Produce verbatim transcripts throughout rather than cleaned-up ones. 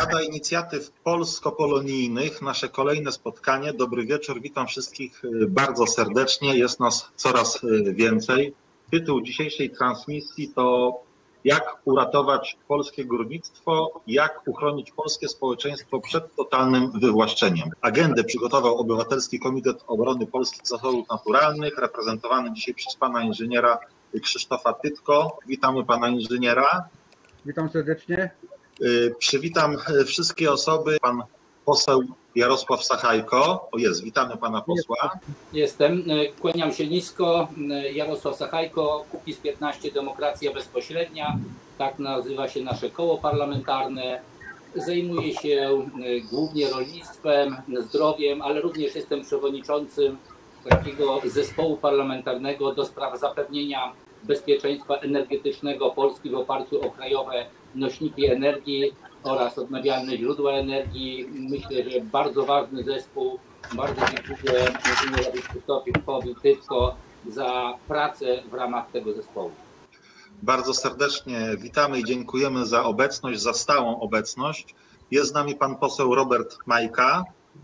Rada Inicjatyw Polsko-Polonijnych, nasze kolejne spotkanie. Dobry wieczór, witam wszystkich bardzo serdecznie, jest nas coraz więcej. Tytuł dzisiejszej transmisji to jak uratować polskie górnictwo, jak uchronić polskie społeczeństwo przed totalnym wywłaszczeniem. Agendę przygotował Obywatelski Komitet Obrony Polskich Zasobów Naturalnych, reprezentowany dzisiaj przez pana inżyniera Krzysztofa Tytko. Witamy pana inżyniera. Witam serdecznie. Przywitam wszystkie osoby. Pan poseł Jarosław Sachajko. O jest, witamy pana posła. Jestem. Kłaniam się nisko. Jarosław Sachajko, Kukiz piętnaście, Demokracja Bezpośrednia. Tak nazywa się nasze koło parlamentarne. Zajmuję się głównie rolnictwem, zdrowiem, ale również jestem przewodniczącym takiego zespołu parlamentarnego do spraw zapewnienia bezpieczeństwa energetycznego Polski w oparciu o krajowe nośniki energii oraz odnawialne źródła energii. Myślę, że bardzo ważny zespół. Bardzo dziękuję inżynierowi Krzysztofowi Tytko za pracę w ramach tego zespołu. Bardzo serdecznie witamy i dziękujemy za obecność, za stałą obecność. Jest z nami pan poseł Robert Majka.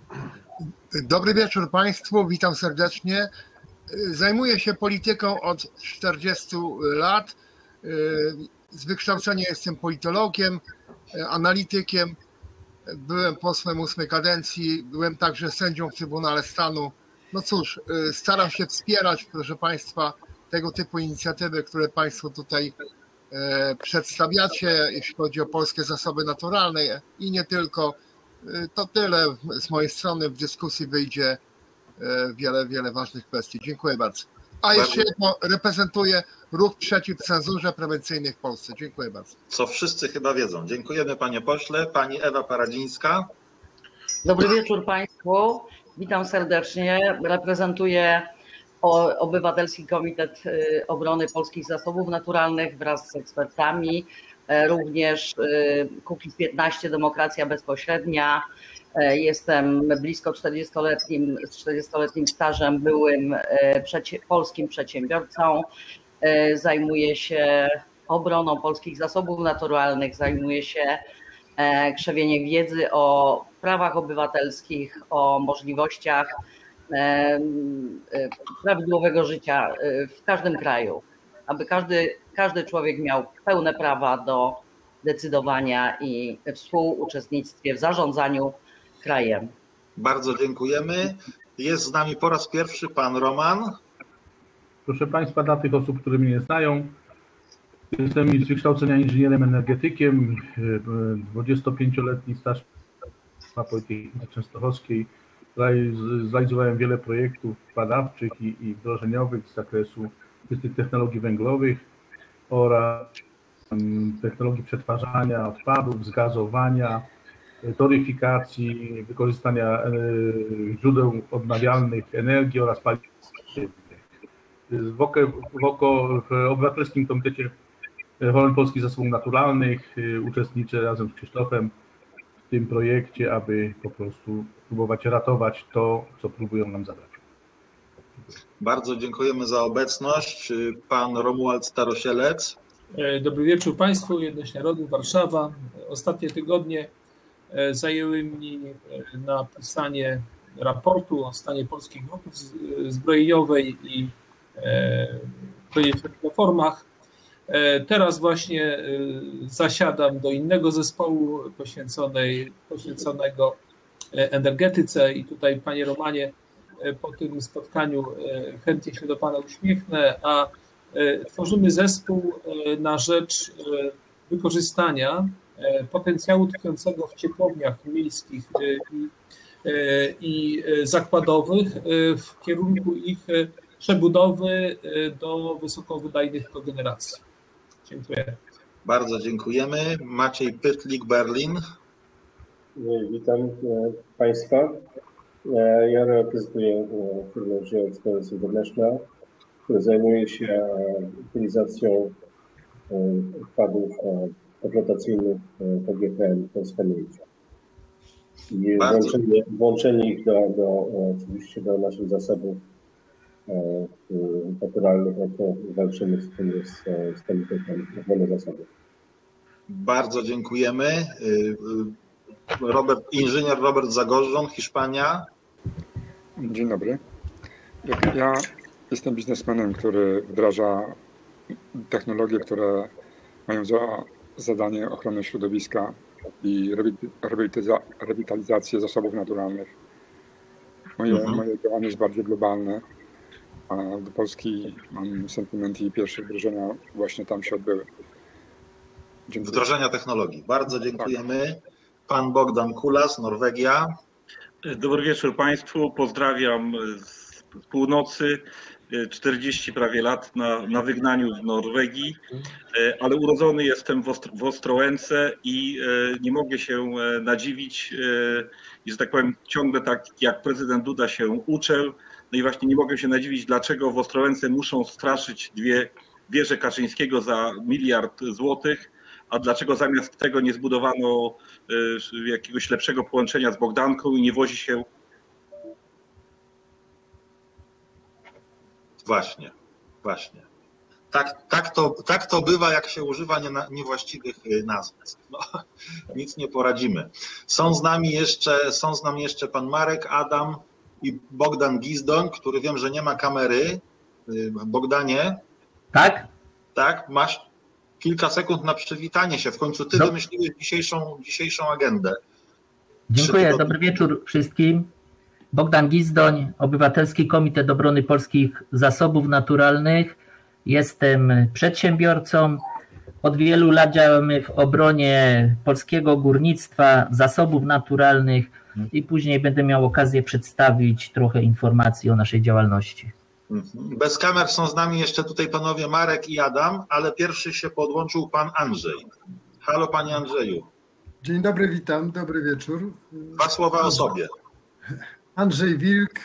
Dobry wieczór państwu, witam serdecznie. Zajmuję się polityką od czterdziestu lat. Z wykształcenia jestem politologiem, analitykiem. Byłem posłem ósmej kadencji, byłem także sędzią w Trybunale Stanu. No cóż, staram się wspierać, proszę państwa, tego typu inicjatywy, które państwo tutaj przedstawiacie, jeśli chodzi o polskie zasoby naturalne i nie tylko. To tyle z mojej strony, w dyskusji wyjdzie wiele, wiele ważnych kwestii. Dziękuję bardzo. A jeszcze jedno, reprezentuję ruch przeciw cenzurze prewencyjnej w Polsce. Dziękuję bardzo. Co wszyscy chyba wiedzą. Dziękujemy panie pośle. Pani Ewa Paradzińska. Dobry wieczór państwu. Witam serdecznie. Reprezentuję Obywatelski Komitet Obrony Polskich Zasobów Naturalnych wraz z ekspertami. Również Kukiz piętnaście, Demokracja Bezpośrednia. Jestem blisko czterdziestoletnim, z czterdziestoletnim stażem byłym przecie, polskim przedsiębiorcą. Zajmuję się obroną polskich zasobów naturalnych, zajmuję się krzewieniem wiedzy o prawach obywatelskich, o możliwościach prawidłowego życia w każdym kraju, aby każdy, każdy człowiek miał pełne prawa do decydowania i współuczestnictwie w zarządzaniu krajem. Bardzo dziękujemy. Jest z nami po raz pierwszy pan Roman. Proszę państwa, dla tych osób, które mnie nie znają, jestem z wykształcenia inżynierem energetykiem, dwudziestopięcioletni staż na Politechnice Częstochowskiej. Zrealizowałem wiele projektów badawczych i, i wdrożeniowych z zakresu czystych technologii węglowych oraz technologii przetwarzania odpadów, zgazowania, toryfikacji, wykorzystania źródeł odnawialnych energii oraz paliw. W, oko, w Obywatelskim Komitecie Obrony Polskich Zasobów Naturalnych uczestniczę razem z Krzysztofem w tym projekcie, aby po prostu próbować ratować to, co próbują nam zabrać. Bardzo dziękujemy za obecność. Pan Romuald Starosielec. Dobry wieczór państwu, Jedność Narodów, Warszawa. Ostatnie tygodnie zajęły mi napisanie raportu o stanie polskich grupy zbrojeniowej i projektowych reformach. Teraz właśnie zasiadam do innego zespołu poświęconej, poświęconego energetyce i tutaj, panie Romanie, po tym spotkaniu chętnie się do pana uśmiechnę, a tworzymy zespół na rzecz wykorzystania potencjału tkwiącego w ciepłowniach miejskich i, i zakładowych w kierunku ich przebudowy do wysokowydajnych kogeneracji. Dziękuję. Bardzo dziękujemy. Maciej Pytlik, Berlin. Witam państwa. Ja reprezentuję firmę Geoexperience International, która zajmuje się utylizacją odpadów eksploatacyjnych P G P M Polska Miejska. I włączenie, włączenie ich do, do, oczywiście do naszych zasobów naturalnych, no to walczymy z tym, z, z Komitetem Ochrony Zasobów. Bardzo dziękujemy. Robert, inżynier Robert Zagorzon, Hiszpania. Dzień dobry. Ja jestem biznesmenem, który wdraża technologie, które mają za zadanie ochronę środowiska i rewitalizację zasobów naturalnych. Moje, mhm. moje działanie jest bardziej globalne, a do Polski mam sentyment i pierwsze wdrożenia właśnie tam się odbyły. Dziękuję. Wdrożenia technologii. Bardzo dziękujemy. Pan Bogdan Kulas, Norwegia. Dobry wieczór Państwu. Pozdrawiam z północy. czterdzieści prawie lat na, na wygnaniu w Norwegii, ale urodzony jestem w, Ostro, w Ostrołęce i nie mogę się nadziwić, i że tak powiem ciągle tak jak prezydent Duda się uczę, no i właśnie nie mogę się nadziwić, dlaczego w Ostrołęce muszą straszyć dwie wieże Kaczyńskiego za miliard złotych, a dlaczego zamiast tego nie zbudowano jakiegoś lepszego połączenia z Bogdanką i nie wozi się. Właśnie, właśnie. Tak, tak, to, tak to bywa, jak się używa nie, niewłaściwych nazwisk. No, nic nie poradzimy. Są z nami jeszcze, są z nami jeszcze pan Marek, Adam i Bogdan Gizdoń, który wiem, że nie ma kamery. Bogdanie? Tak? Tak, masz kilka sekund na przywitanie się. W końcu ty Do... wymyśliłeś dzisiejszą, dzisiejszą agendę. Dziękuję, dobry wieczór wszystkim. Bogdan Gizdoń, Obywatelski Komitet Obrony Polskich Zasobów Naturalnych. Jestem przedsiębiorcą. Od wielu lat działamy w obronie polskiego górnictwa, zasobów naturalnych i później będę miał okazję przedstawić trochę informacji o naszej działalności. Bez kamer są z nami jeszcze tutaj panowie Marek i Adam, ale pierwszy się podłączył pan Andrzej. Halo panie Andrzeju. Dzień dobry, witam, dobry wieczór. Dwa słowa o sobie. Andrzej Wilk,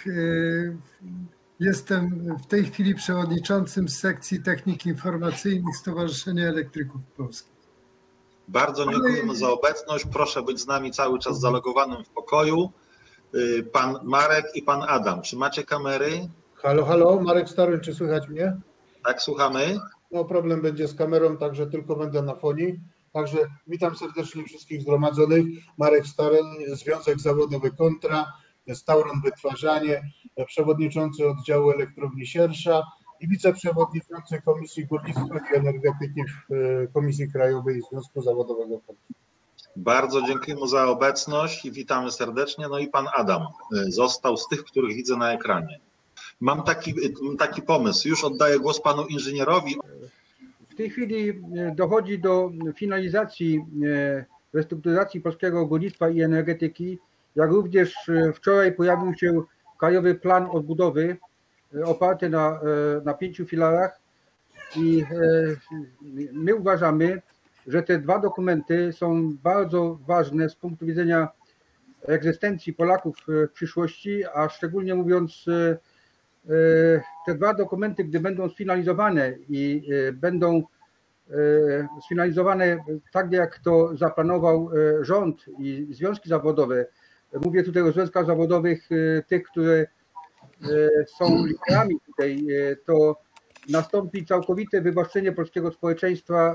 jestem w tej chwili przewodniczącym sekcji technik informacyjnych Stowarzyszenia Elektryków Polskich. Bardzo dziękujemy za obecność, proszę być z nami cały czas zalogowanym w pokoju. Pan Marek i pan Adam, czy macie kamery? Halo, halo, Marek Staroń, czy słychać mnie? Tak, słuchamy. No problem będzie z kamerą, także tylko będę na fonii. Także witam serdecznie wszystkich zgromadzonych. Marek Staroń, Związek Zawodowy Kontra, Tauron Wytwarzanie, przewodniczący oddziału elektrowni Siersza i wiceprzewodniczący Komisji Górnictwa i Energetyki w Komisji Krajowej Związku Zawodowego Kontra. Bardzo dziękujemy za obecność i witamy serdecznie. No i pan Adam został z tych, których widzę na ekranie. Mam taki, taki pomysł, już oddaję głos panu inżynierowi. W tej chwili dochodzi do finalizacji restrukturyzacji polskiego górnictwa i energetyki, jak również wczoraj pojawił się Krajowy Plan Odbudowy oparty na, na pięciu filarach i my uważamy, że te dwa dokumenty są bardzo ważne z punktu widzenia egzystencji Polaków w przyszłości, a szczególnie mówiąc, te dwa dokumenty, gdy będą sfinalizowane i będą sfinalizowane tak, jak to zaplanował rząd i związki zawodowe, mówię tutaj o związkach zawodowych, tych, które są liderami tutaj, to nastąpi całkowite wywłaszczenie polskiego społeczeństwa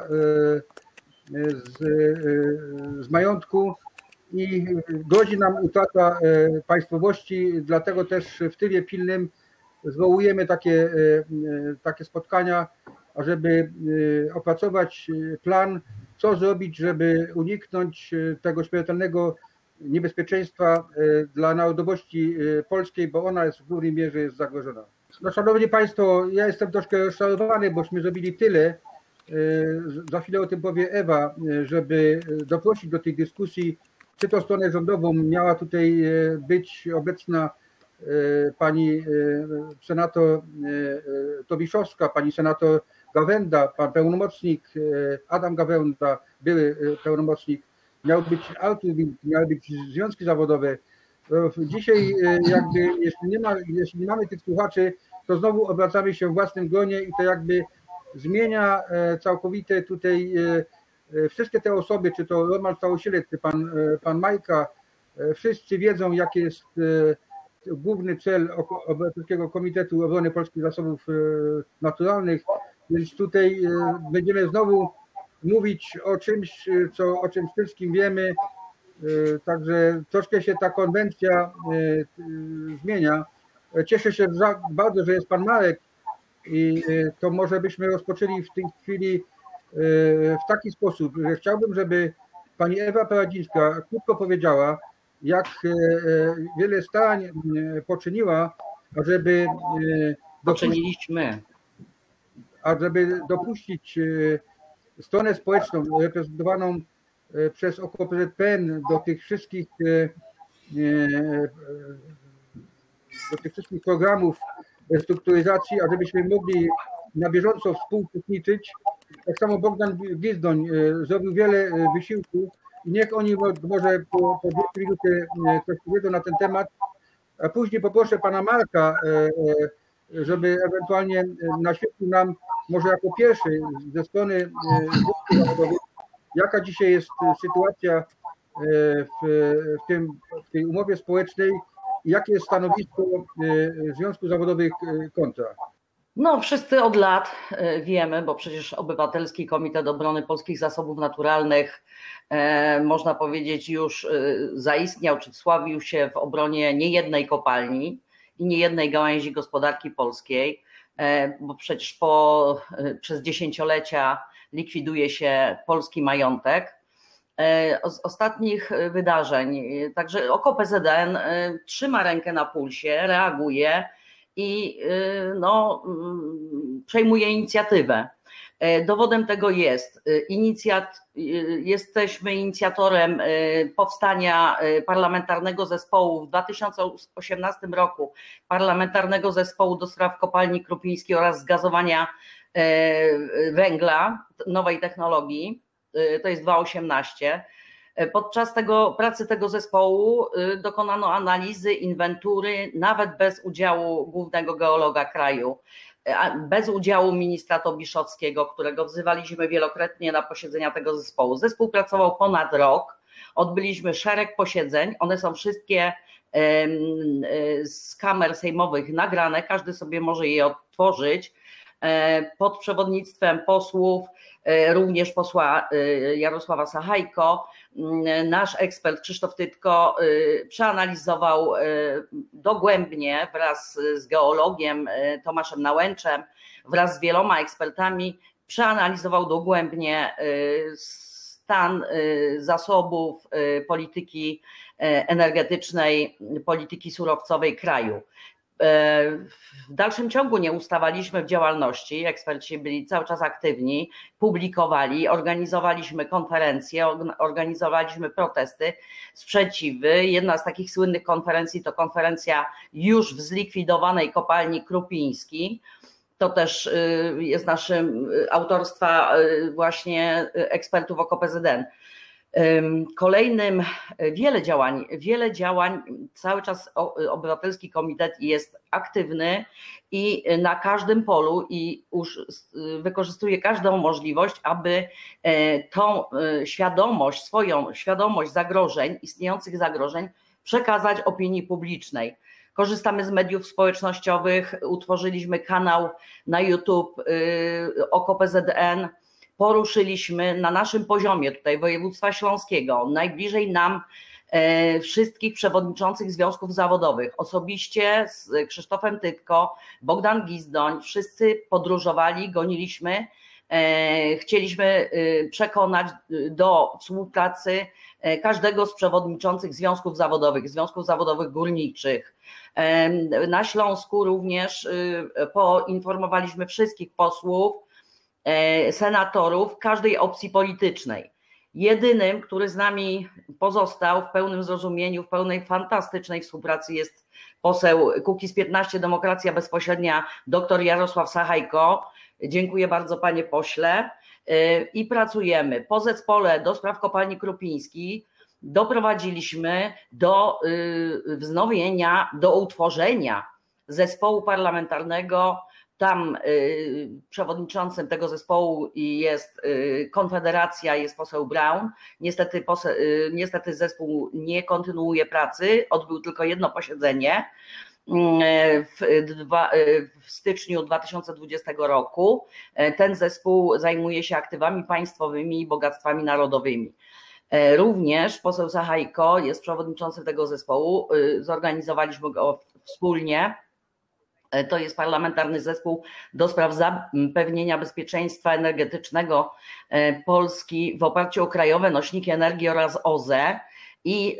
z, z majątku i grozi nam utrata państwowości, dlatego też w trybie pilnym zwołujemy takie, takie spotkania, ażeby opracować plan, co zrobić, żeby uniknąć tego śmiertelnego niebezpieczeństwa dla narodowości polskiej, bo ona jest w głównej mierze jest zagrożona. No, szanowni Państwo, ja jestem troszkę rozczarowany, bośmy zrobili tyle, za chwilę o tym powie Ewa, żeby doprosić do tej dyskusji, czy to stronę rządową miała tutaj być obecna pani senator Tobiszowska, pani senator Gawęda, pan pełnomocnik Adam Gawęda, były pełnomocnik, miał być Artur Wilk, miały być związki zawodowe. Dzisiaj jakby, jeśli nie, ma, jeśli nie mamy tych słuchaczy, to znowu obracamy się w własnym gronie i to jakby zmienia całkowite tutaj wszystkie te osoby, czy to Roman Starosilec, czy pan, pan Majka, wszyscy wiedzą, jaki jest główny cel Obywatelskiego Komitetu Obrony Polskich Zasobów Naturalnych, więc tutaj będziemy znowu mówić o czymś, co, o czym wszystkim wiemy Także troszkę się ta konwencja zmienia. Cieszę się bardzo, że jest pan Marek i to może byśmy rozpoczęli w tej chwili w taki sposób, że chciałbym, żeby pani Ewa Paradzińska krótko powiedziała, jak wiele starań poczyniła, ażeby poczyniliśmy, ażeby dopuścić stronę społeczną reprezentowaną przez O K O P Z P N do tych wszystkich do tych wszystkich programów restrukturyzacji, ażebyśmy mogli na bieżąco współuczestniczyć. Tak samo Bogdan Gizdoń zrobił wiele wysiłków i niech oni może po, po dwie minuty coś powiedzą na ten temat, a później poproszę pana Marka, żeby ewentualnie naświetlił nam może jako pierwszy ze strony zawodowej, jaka dzisiaj jest sytuacja w, w, tym, w tej umowie społecznej i jakie jest stanowisko Związków Zawodowych kontra. No, wszyscy od lat wiemy, bo przecież Obywatelski Komitet Obrony Polskich Zasobów Naturalnych, e, można powiedzieć, już e, zaistniał czy wsławił się w obronie niejednej kopalni i niejednej gałęzi gospodarki polskiej, e, bo przecież po, e, przez dziesięciolecia likwiduje się polski majątek. E, z ostatnich wydarzeń, także O K O P Z N e, trzyma rękę na pulsie, reaguje i no, przejmuje inicjatywę. Dowodem tego jest, inicjat, jesteśmy inicjatorem powstania parlamentarnego zespołu w dwa tysiące osiemnastym roku, parlamentarnego zespołu do spraw kopalni Krupińskiej oraz zgazowania węgla, nowej technologii, to jest dwa tysiące osiemnasty. Podczas tego, pracy tego zespołu dokonano analizy, inwentury, nawet bez udziału głównego geologa kraju, bez udziału ministra Tobiszowskiego, którego wzywaliśmy wielokrotnie na posiedzenia tego zespołu. Zespół pracował ponad rok, odbyliśmy szereg posiedzeń, one są wszystkie z kamer sejmowych nagrane, każdy sobie może je odtworzyć, pod przewodnictwem posłów, również posła Jarosława Sachajko. Nasz ekspert Krzysztof Tytko przeanalizował dogłębnie wraz z geologiem Tomaszem Nałęczem, wraz z wieloma ekspertami, przeanalizował dogłębnie stan zasobów polityki energetycznej, polityki surowcowej kraju. W dalszym ciągu nie ustawaliśmy w działalności, eksperci byli cały czas aktywni, publikowali, organizowaliśmy konferencje, organizowaliśmy protesty, sprzeciwy. Jedna z takich słynnych konferencji to konferencja już w zlikwidowanej kopalni Krupiński. To też jest naszym autorstwa właśnie ekspertów O K O P Z N. Kolejnym wiele działań, wiele działań, cały czas Obywatelski Komitet jest aktywny i na każdym polu i już wykorzystuje każdą możliwość, aby tą świadomość, swoją świadomość zagrożeń, istniejących zagrożeń przekazać opinii publicznej. Korzystamy z mediów społecznościowych, utworzyliśmy kanał na YouTube O K O P Z N. Poruszyliśmy na naszym poziomie tutaj województwa śląskiego, najbliżej nam e, wszystkich przewodniczących związków zawodowych. Osobiście z Krzysztofem Tytko, Bogdan Gizdoń, wszyscy podróżowali, goniliśmy, e, chcieliśmy e, przekonać do współpracy e, każdego z przewodniczących związków zawodowych, związków zawodowych górniczych. E, na Śląsku również e, poinformowaliśmy wszystkich posłów, senatorów każdej opcji politycznej. Jedynym, który z nami pozostał w pełnym zrozumieniu, w pełnej fantastycznej współpracy jest poseł Kukiz piętnaście, Demokracja Bezpośrednia, dr Jarosław Sachajko. Dziękuję bardzo panie pośle i pracujemy. Po zespole do spraw kopalni Krupińskiej doprowadziliśmy do wznowienia, do utworzenia zespołu parlamentarnego. Tam y, przewodniczącym tego zespołu jest y, Konfederacja, jest poseł Braun. Niestety, pose, y, niestety zespół nie kontynuuje pracy, odbył tylko jedno posiedzenie y, w, dwa, y, w styczniu dwa tysiące dwudziestego roku. Ten zespół zajmuje się aktywami państwowymi i bogactwami narodowymi. Również poseł Sachajko jest przewodniczącym tego zespołu, zorganizowaliśmy go wspólnie. To jest parlamentarny zespół do spraw zapewnienia bezpieczeństwa energetycznego Polski w oparciu o krajowe nośniki energii oraz O Z E i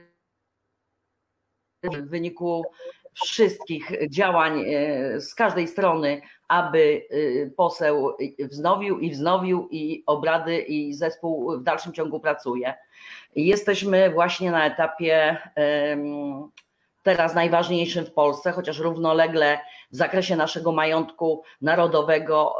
w wyniku wszystkich działań z każdej strony, aby poseł wznowił i wznowił i obrady i zespół w dalszym ciągu pracuje. Jesteśmy właśnie na etapie teraz najważniejszym w Polsce, chociaż równolegle w zakresie naszego majątku narodowego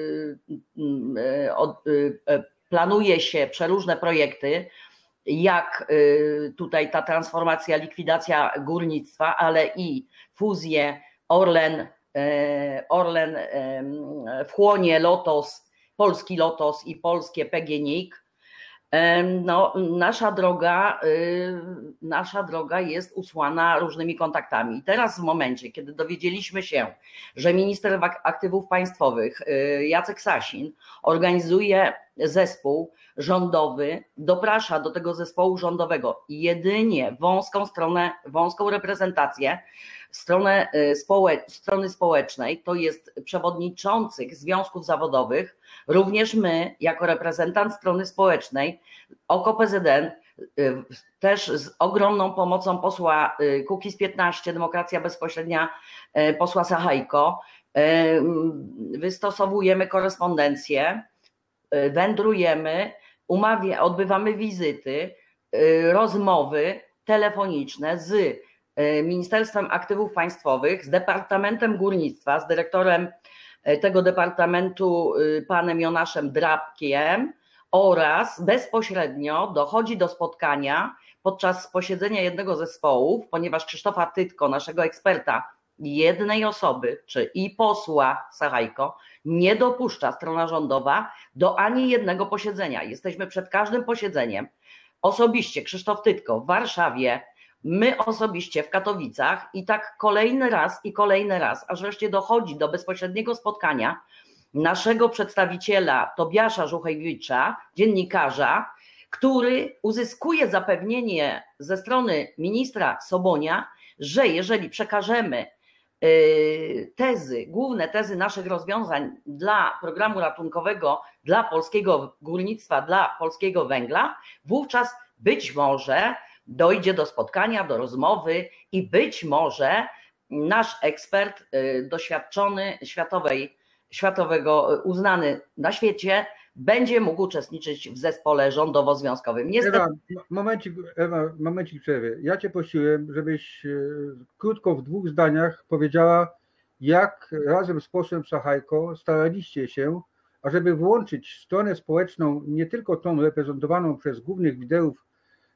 planuje się przeróżne projekty, jak tutaj ta transformacja, likwidacja górnictwa, ale i fuzję Orlen, Orlen wchłonie Lotos, polski Lotos i polskie P G N I K. No, nasza droga, nasza droga jest usłana różnymi kontaktami. I teraz w momencie, kiedy dowiedzieliśmy się, że minister aktywów państwowych Jacek Sasin organizuje zespół rządowy, doprasza do tego zespołu rządowego jedynie wąską stronę, wąską reprezentację, stronę społecz, strony społecznej, to jest przewodniczących związków zawodowych, również my jako reprezentant strony społecznej, O K O P Z N, też z ogromną pomocą posła Kukiz piętnaście, Demokracja Bezpośrednia, posła Sachajko, wystosowujemy korespondencję, wędrujemy, umawia, odbywamy wizyty, rozmowy telefoniczne z Ministerstwem Aktywów Państwowych, z Departamentem Górnictwa, z dyrektorem tego departamentu panem Jonaszem Drabkiem oraz bezpośrednio dochodzi do spotkania podczas posiedzenia jednego ze zespołów, ponieważ Krzysztofa Tytko, naszego eksperta, jednej osoby, czy i posła Sachajko, nie dopuszcza strona rządowa do ani jednego posiedzenia. Jesteśmy przed każdym posiedzeniem. Osobiście Krzysztof Tytko w Warszawie, my osobiście w Katowicach i tak kolejny raz i kolejny raz, aż wreszcie dochodzi do bezpośredniego spotkania naszego przedstawiciela Tobiasza Żuchewicza, dziennikarza, który uzyskuje zapewnienie ze strony ministra Sobonia, że jeżeli przekażemy tezy, główne tezy naszych rozwiązań dla programu ratunkowego, dla polskiego górnictwa, dla polskiego węgla, wówczas być może dojdzie do spotkania, do rozmowy i być może nasz ekspert doświadczony światowej, światowego, uznany na świecie, będzie mógł uczestniczyć w zespole rządowo-związkowym. Niestety... Ewa, momencik, Ewa, momencik przerwy. Ja cię prosiłem, żebyś krótko w dwóch zdaniach powiedziała, jak razem z posłem Sachajko staraliście się, ażeby włączyć stronę społeczną, nie tylko tą reprezentowaną przez głównych liderów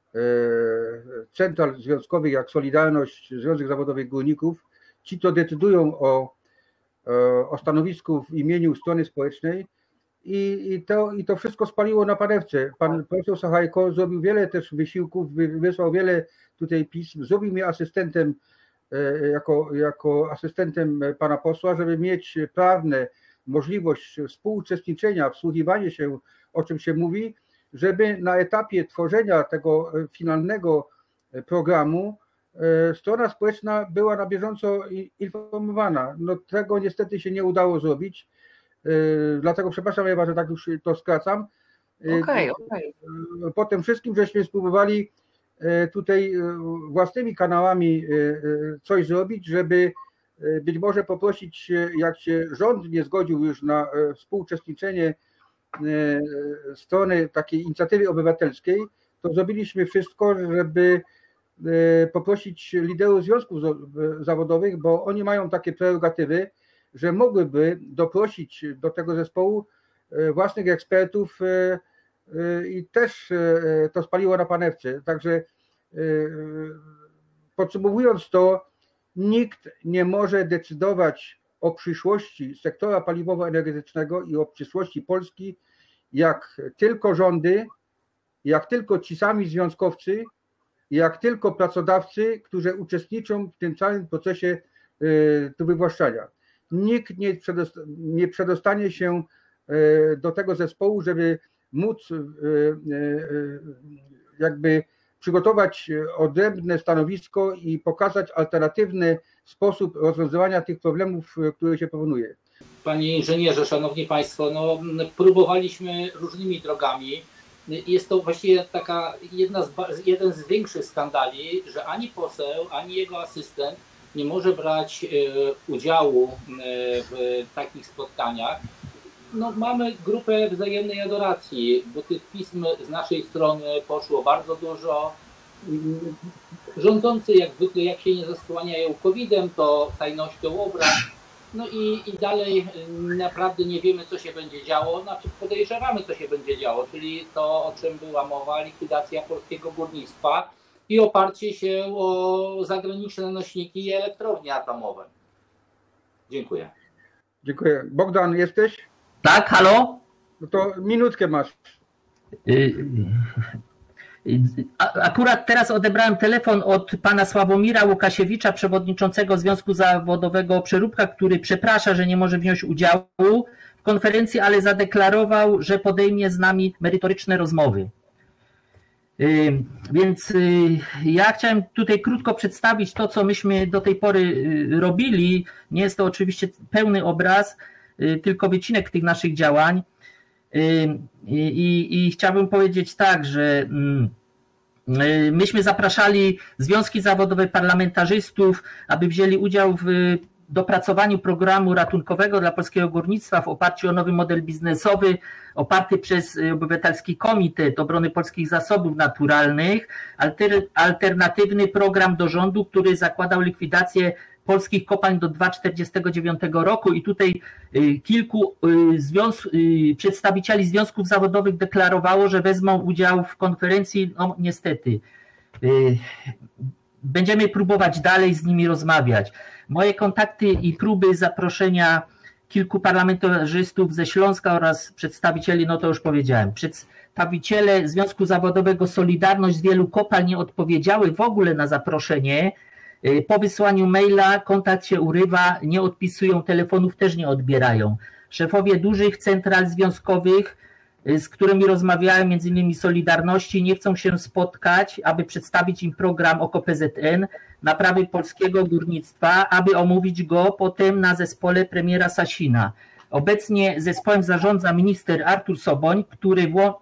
central związkowych jak Solidarność, Związek Zawodowych Górników, ci to decydują o, o stanowisku w imieniu strony społecznej i, i, to, i to wszystko spaliło na panewce. Pan poseł Sachajko zrobił wiele też wysiłków, wysłał wiele tutaj pism, zrobił mnie asystentem jako, jako asystentem pana posła, żeby mieć prawne możliwość współuczestniczenia, wsłuchiwania się, o czym się mówi, żeby na etapie tworzenia tego finalnego programu strona społeczna była na bieżąco informowana. No tego niestety się nie udało zrobić, dlatego przepraszam Ewa, że tak już to skracam. Okay, okay. Po tym wszystkim żeśmy spróbowali tutaj własnymi kanałami coś zrobić, żeby być może poprosić, jak się rząd nie zgodził już na współuczestniczenie strony takiej inicjatywy obywatelskiej, to zrobiliśmy wszystko, żeby poprosić liderów związków zawodowych, bo oni mają takie prerogatywy, że mogłyby doprosić do tego zespołu własnych ekspertów i też to spaliło na panewce. Także podsumowując to, nikt nie może decydować o przyszłości sektora paliwowo-energetycznego i o przyszłości Polski, jak tylko rządy, jak tylko ci sami związkowcy, jak tylko pracodawcy, którzy uczestniczą w tym całym procesie do wywłaszczania. Nikt nie przedostanie się do tego zespołu, żeby móc jakby przygotować odrębne stanowisko i pokazać alternatywny sposób rozwiązywania tych problemów, które się proponuje. Panie inżynierze, szanowni państwo, no, próbowaliśmy różnymi drogami. Jest to właściwie taka jedna z, jeden z większych skandali, że ani poseł, ani jego asystent nie może brać udziału w takich spotkaniach. No, mamy grupę wzajemnej adoracji, bo tych pism z naszej strony poszło bardzo dużo. Rządzący jak zwykle, jak się nie zasłaniają kowidem, to tajnością obrad. No i, i dalej naprawdę nie wiemy, co się będzie działo, znaczy podejrzewamy, co się będzie działo, czyli to, o czym była mowa, likwidacja polskiego górnictwa i oparcie się o zagraniczne nośniki i elektrownie atomowe. Dziękuję. Dziękuję. Bogdan, jesteś? Tak, halo? No to minutkę masz. Akurat teraz odebrałem telefon od pana Sławomira Łukasiewicza, przewodniczącego Związku Zawodowego Przeróbka, który przeprasza, że nie może wziąć udziału w konferencji, ale zadeklarował, że podejmie z nami merytoryczne rozmowy. Więc ja chciałem tutaj krótko przedstawić to, co myśmy do tej pory robili. Nie jest to oczywiście pełny obraz, tylko wycinek tych naszych działań. I, i, i chciałbym powiedzieć tak, że myśmy zapraszali związki zawodowe parlamentarzystów, aby wzięli udział w dopracowaniu programu ratunkowego dla polskiego górnictwa w oparciu o nowy model biznesowy oparty przez Obywatelski Komitet Obrony Polskich Zasobów Naturalnych, alter, alternatywny program do rządu, który zakładał likwidację polskich kopalń do dwa tysiące czterdziestego dziewiątego roku i tutaj kilku związ... przedstawicieli związków zawodowych deklarowało, że wezmą udział w konferencji. No niestety. Będziemy próbować dalej z nimi rozmawiać. Moje kontakty i próby zaproszenia kilku parlamentarzystów ze Śląska oraz przedstawicieli, no to już powiedziałem, przedstawiciele Związku Zawodowego Solidarność z wielu kopalń nie odpowiedziały w ogóle na zaproszenie. Po wysłaniu maila kontakt się urywa, nie odpisują, telefonów też nie odbierają. Szefowie dużych central związkowych, z którymi rozmawiałem, między innymi Solidarności, nie chcą się spotkać, aby przedstawić im program O K P Z N, naprawy polskiego górnictwa, aby omówić go potem na zespole premiera Sasina. Obecnie zespołem zarządza minister Artur Soboń, który, wło,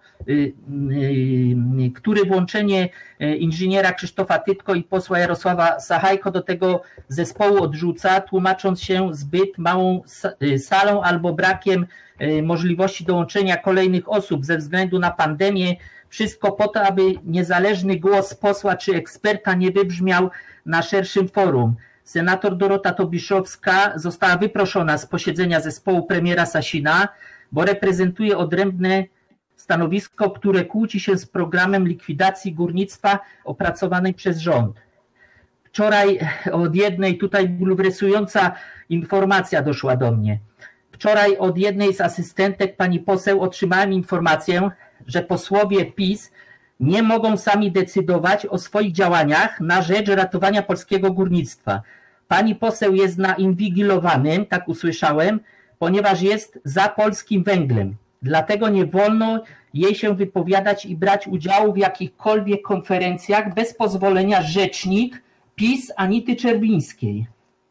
który włączenie inżyniera Krzysztofa Tytko i posła Jarosława Sachajko do tego zespołu odrzuca, tłumacząc się zbyt małą salą albo brakiem możliwości dołączenia kolejnych osób ze względu na pandemię. Wszystko po to, aby niezależny głos posła czy eksperta nie wybrzmiał na szerszym forum. Senator Dorota Tobiszowska została wyproszona z posiedzenia zespołu premiera Sasina, bo reprezentuje odrębne stanowisko, które kłóci się z programem likwidacji górnictwa opracowanej przez rząd. Wczoraj od jednej, tutaj bulwersująca informacja doszła do mnie. Wczoraj od jednej z asystentek pani poseł otrzymałem informację, że posłowie PiS nie mogą sami decydować o swoich działaniach na rzecz ratowania polskiego górnictwa. Pani poseł jest na inwigilowanym, tak usłyszałem, ponieważ jest za polskim węglem. Dlatego nie wolno jej się wypowiadać i brać udziału w jakichkolwiek konferencjach bez pozwolenia rzecznik PiS Anity Czerwińskiej.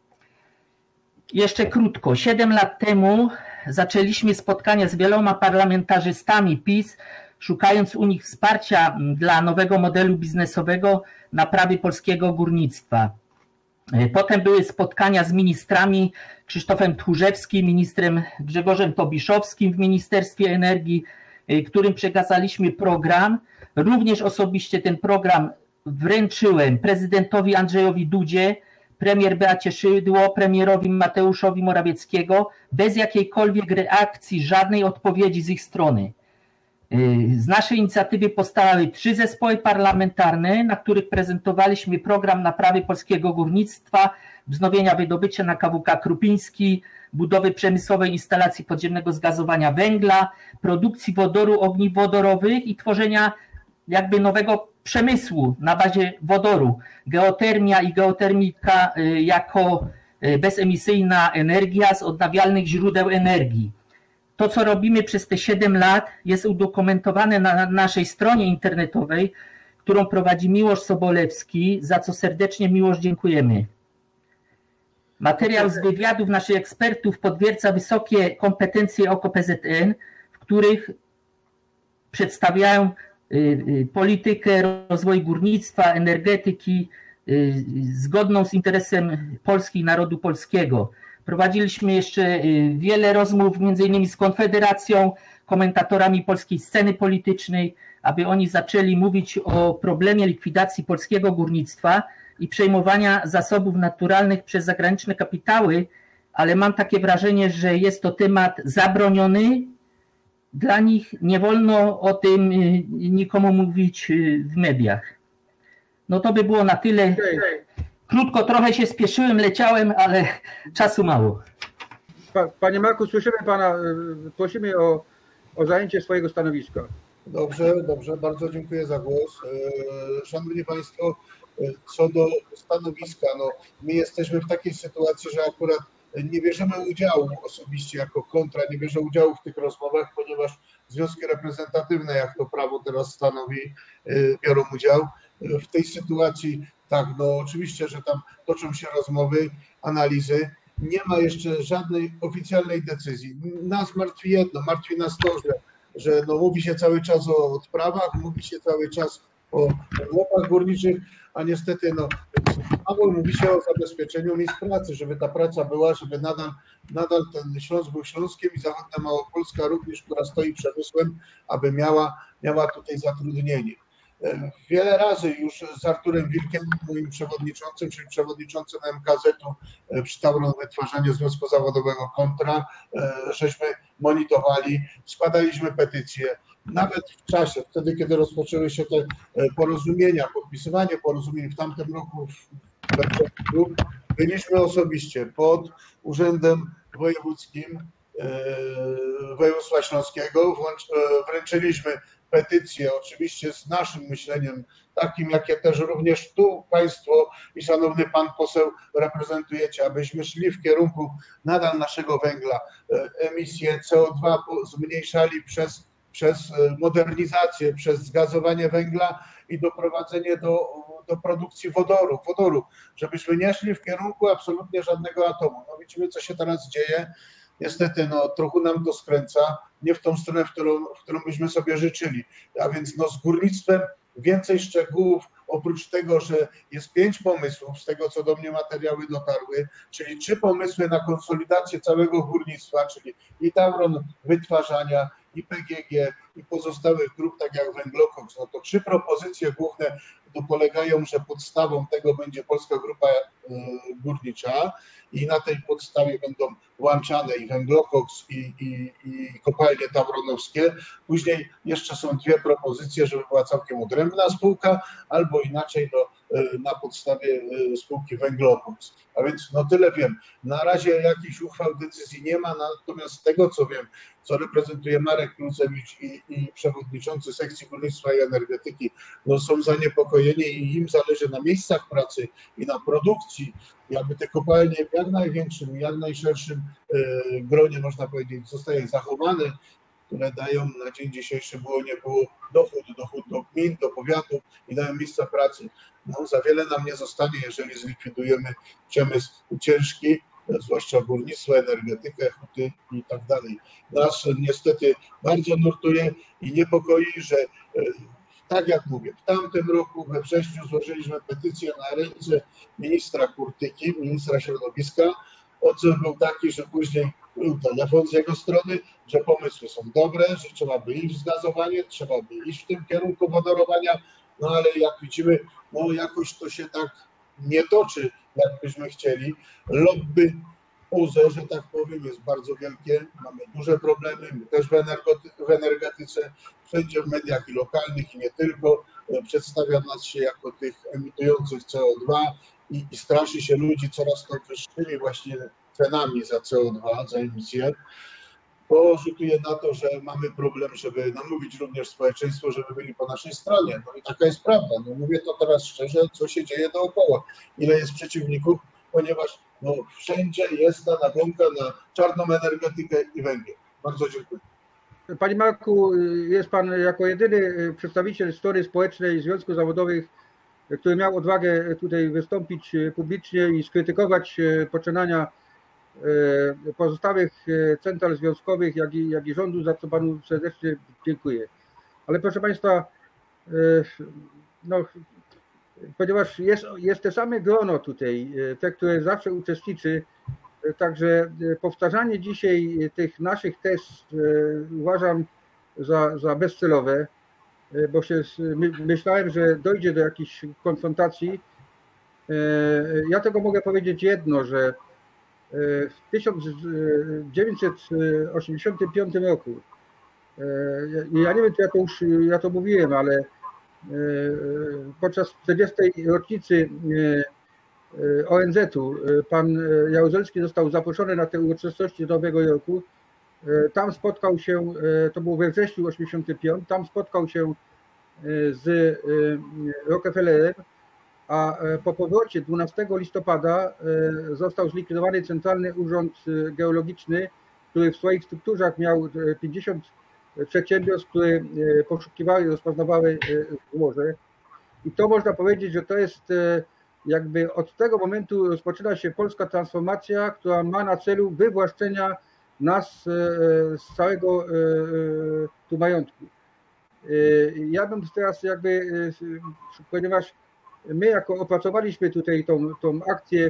Jeszcze krótko. Siedem lat temu zaczęliśmy spotkania z wieloma parlamentarzystami PiS, szukając u nich wsparcia dla nowego modelu biznesowego naprawy polskiego górnictwa. Potem były spotkania z ministrami Krzysztofem Tchórzewskim, ministrem Grzegorzem Tobiszowskim w Ministerstwie Energii, którym przekazaliśmy program. Również osobiście ten program wręczyłem prezydentowi Andrzejowi Dudzie, premier Beacie Szydło, premierowi Mateuszowi Morawieckiego, bez jakiejkolwiek reakcji, żadnej odpowiedzi z ich strony. Z naszej inicjatywy powstały trzy zespoły parlamentarne, na których prezentowaliśmy program naprawy polskiego górnictwa, wznowienia wydobycia na K W K Krupiński, budowy przemysłowej instalacji podziemnego zgazowania węgla, produkcji wodoru, ogniw wodorowych i tworzenia jakby nowego przemysłu na bazie wodoru. Geotermia i geotermika jako bezemisyjna energia z odnawialnych źródeł energii. to, co robimy przez te siedem lat, jest udokumentowane na naszej stronie internetowej, którą prowadzi Miłosz Sobolewski, za co serdecznie, Miłosz, dziękujemy. Materiał z wywiadów naszych ekspertów potwierdza wysokie kompetencje O K O P Z N, w których przedstawiają politykę rozwoju górnictwa, energetyki zgodną z interesem Polski i narodu polskiego. Prowadziliśmy jeszcze wiele rozmów, między innymi z Konfederacją, komentatorami polskiej sceny politycznej, aby oni zaczęli mówić o problemie likwidacji polskiego górnictwa i przejmowania zasobów naturalnych przez zagraniczne kapitały, ale mam takie wrażenie, że jest to temat zabroniony. Dla nich nie wolno o tym nikomu mówić w mediach. No to by było na tyle. Krótko, trochę się spieszyłem, leciałem, ale czasu mało. Panie Marku, słyszymy pana, prosimy o, o zajęcie swojego stanowiska. Dobrze, dobrze, bardzo dziękuję za głos. Szanowni Państwo, co do stanowiska, no my jesteśmy w takiej sytuacji, że akurat nie bierzemy udziału osobiście jako kontra, nie bierze udziału w tych rozmowach, ponieważ związki reprezentatywne, jak to prawo teraz stanowi, biorą udział. W tej sytuacji tak, no oczywiście, że tam toczą się rozmowy, analizy. Nie ma jeszcze żadnej oficjalnej decyzji. Nas martwi jedno, martwi nas to, że, że no mówi się cały czas o odprawach, mówi się cały czas o łopach górniczych, a niestety no, mało mówi się o zabezpieczeniu miejsc pracy, żeby ta praca była, żeby nadal, nadal ten Śląsk był Śląskiem i Zachodnia Małopolska również, która stoi przemysłem, aby miała, miała tutaj zatrudnienie. Wiele razy już z Arturem Wilkiem, moim przewodniczącym, czyli przewodniczącym M K Z-u przy Tauron Wytwarzaniu Związku Zawodowego Kontra, żeśmy monitorowali, składaliśmy petycje. Nawet w czasie, wtedy kiedy rozpoczęły się te porozumienia, podpisywanie porozumień w tamtym roku byliśmy osobiście pod Urzędem Wojewódzkim Województwa Śląskiego, wręczyliśmy petycję oczywiście z naszym myśleniem, takim jakie też również tu Państwo i szanowny Pan poseł reprezentujecie, abyśmy szli w kierunku nadal naszego węgla, emisję C O dwa zmniejszali przez, przez modernizację, przez zgazowanie węgla i doprowadzenie do, do produkcji wodoru, wodoru, żebyśmy nie szli w kierunku absolutnie żadnego atomu. No widzimy, co się teraz dzieje. Niestety, no, trochę nam to skręca, nie w tą stronę, w którą, w którą byśmy sobie życzyli. A więc no, z górnictwem więcej szczegółów, oprócz tego, że jest pięć pomysłów, z tego co do mnie materiały dotarły, czyli trzy pomysły na konsolidację całego górnictwa, czyli i Tauron Wytwarzania, i P G G, i pozostałych grup, tak jak Węglokoks. No to trzy propozycje główne to polegają, że podstawą tego będzie Polska Grupa Górnicza i na tej podstawie będą włączane i Węglokoks, i, i, i kopalnie tauronowskie. Później jeszcze są dwie propozycje, żeby była całkiem odrębna spółka, albo inaczej do, na podstawie spółki Węglokoks. A więc no tyle wiem. Na razie jakichś uchwał, decyzji nie ma, natomiast z tego co wiem, co reprezentuje Marek Klucewicz i, i przewodniczący sekcji górnictwa i energetyki, no są zaniepokojeni i im zależy na miejscach pracy i na produkcji, i aby te kopalnie w jak największym, jak najszerszym gronie, można powiedzieć, zostają zachowane, które dają na dzień dzisiejszy było, nie było dochód, dochód do gmin, do powiatów i dają miejsca pracy. No, za wiele nam nie zostanie, jeżeli zlikwidujemy przemysł ciężki, zwłaszcza górnictwo, energetykę, huty i tak dalej. Nas niestety bardzo nurtuje i niepokoi, że tak jak mówię, w tamtym roku we wrześniu złożyliśmy petycję na ręce ministra Kurtyki, ministra środowiska. Ocen był taki, że później był telefon z jego strony, że pomysły są dobre, że trzeba by iść w zgazowanie, trzeba by iść w tym kierunku wodorowania, no ale jak widzimy, no jakoś to się tak nie toczy, jak byśmy chcieli. Lobby U Z E, że tak powiem, jest bardzo wielkie, mamy duże problemy, my też w energetyce, wszędzie w mediach i lokalnych i nie tylko, przedstawia nas się jako tych emitujących C O dwa i, i straszy się ludzi coraz to wyższymi właśnie cenami za C O dwa, za emisję. To rzutuje na to, że mamy problem, żeby namówić również społeczeństwo, żeby byli po naszej stronie. No i taka jest prawda. No mówię to teraz szczerze, co się dzieje dookoła. Ile jest przeciwników, ponieważ no, wszędzie jest ta nagonka na czarną energetykę i węgiel. Bardzo dziękuję. Panie Marku, jest Pan jako jedyny przedstawiciel strony społecznej Związków Zawodowych, który miał odwagę tutaj wystąpić publicznie i skrytykować poczynania pozostałych central związkowych, jak i, jak i rządu, za co Panu serdecznie dziękuję. Ale proszę Państwa, no, ponieważ jest, jest te same grono tutaj, te, które zawsze uczestniczy, także powtarzanie dzisiaj tych naszych tez uważam za, za bezcelowe, bo się myślałem, że dojdzie do jakiejś konfrontacji. Ja tego mogę powiedzieć jedno, że w tysiąc dziewięćset osiemdziesiątym piątym roku, ja nie wiem, czy ja to już ja to mówiłem, ale podczas czterdziestej rocznicy O N Z-u pan Jaruzelski został zaproszony na te uroczystości z Nowego Jorku. Tam spotkał się, to było we wrześniu osiemdziesiątym piątym, tam spotkał się z Rockefellerem, a po powrocie dwunastego listopada został zlikwidowany Centralny Urząd Geologiczny, który w swoich strukturach miał pięćdziesiąt przedsiębiorstw, które poszukiwały i rozpoznawały złoże. I to można powiedzieć, że to jest jakby od tego momentu rozpoczyna się polska transformacja, która ma na celu wywłaszczenia nas z całego tu majątku. Ja bym teraz jakby, ponieważ my jako opracowaliśmy tutaj tą, tą akcję,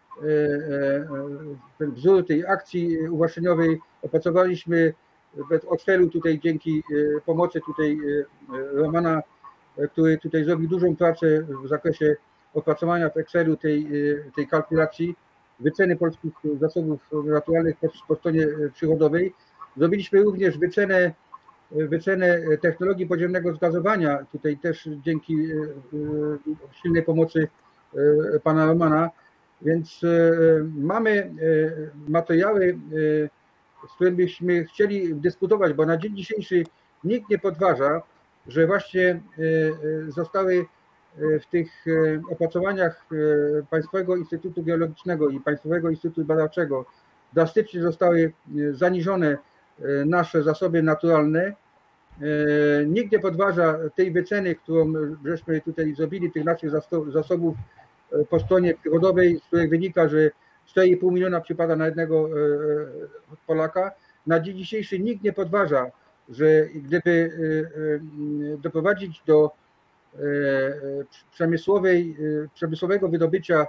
ten wzór tej akcji uwłaszczeniowej opracowaliśmy w Excelu tutaj dzięki pomocy tutaj Romana, który tutaj zrobił dużą pracę w zakresie opracowania w Excelu tej, tej kalkulacji wyceny polskich zasobów naturalnych po, po stronie przychodowej. Zrobiliśmy również wycenę, wycenę technologii podziemnego zgazowania, tutaj też dzięki silnej pomocy pana Romana, więc mamy materiały, z którymi byśmy chcieli dyskutować, bo na dzień dzisiejszy nikt nie podważa, że właśnie zostały w tych opracowaniach Państwowego Instytutu Geologicznego i Państwowego Instytutu Badawczego drastycznie zostały zaniżone nasze zasoby naturalne. Nikt nie podważa tej wyceny, którą żeśmy tutaj zrobili, tych naszych zasobów po stronie przychodowej, z której wynika, że cztery i pół miliona przypada na jednego Polaka. Na dzień dzisiejszy nikt nie podważa, że gdyby doprowadzić do przemysłowej, przemysłowego wydobycia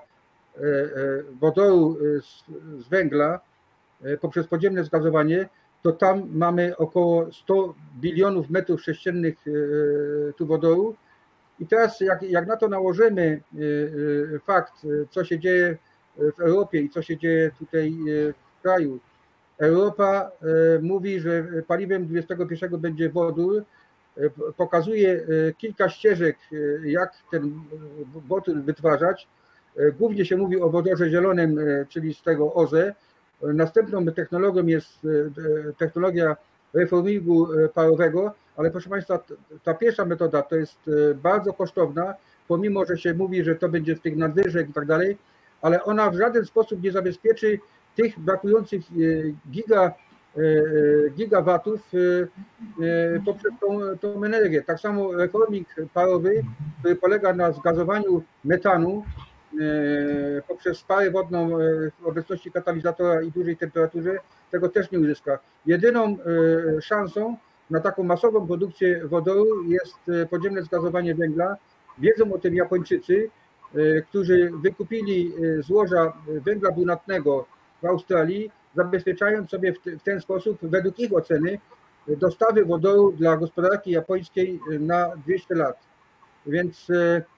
wodoru z, z węgla poprzez podziemne zgazowanie, to tam mamy około sto bilionów metrów sześciennych tu wodoru. I teraz jak, jak na to nałożymy fakt, co się dzieje w Europie i co się dzieje tutaj w kraju. Europa mówi, że paliwem dwudziestego pierwszego będzie wodór, pokazuje kilka ścieżek, jak ten wodór wytwarzać. Głównie się mówi o wodorze zielonym, czyli z tego O Z E. Następną technologią jest technologia reformingu parowego, ale proszę Państwa, ta pierwsza metoda to jest bardzo kosztowna, pomimo że się mówi, że to będzie z tych nadwyżek i tak dalej, ale ona w żaden sposób nie zabezpieczy tych brakujących giga, gigawatów poprzez tą, tą energię. Tak samo reforming parowy, który polega na zgazowaniu metanu poprzez parę wodną w obecności katalizatora i dużej temperaturze, tego też nie uzyska. Jedyną szansą na taką masową produkcję wodoru jest podziemne zgazowanie węgla. Wiedzą o tym Japończycy, którzy wykupili złoża węgla brunatnego w Australii, zabezpieczając sobie w ten sposób, według ich oceny, dostawy wodoru dla gospodarki japońskiej na dwieście lat. Więc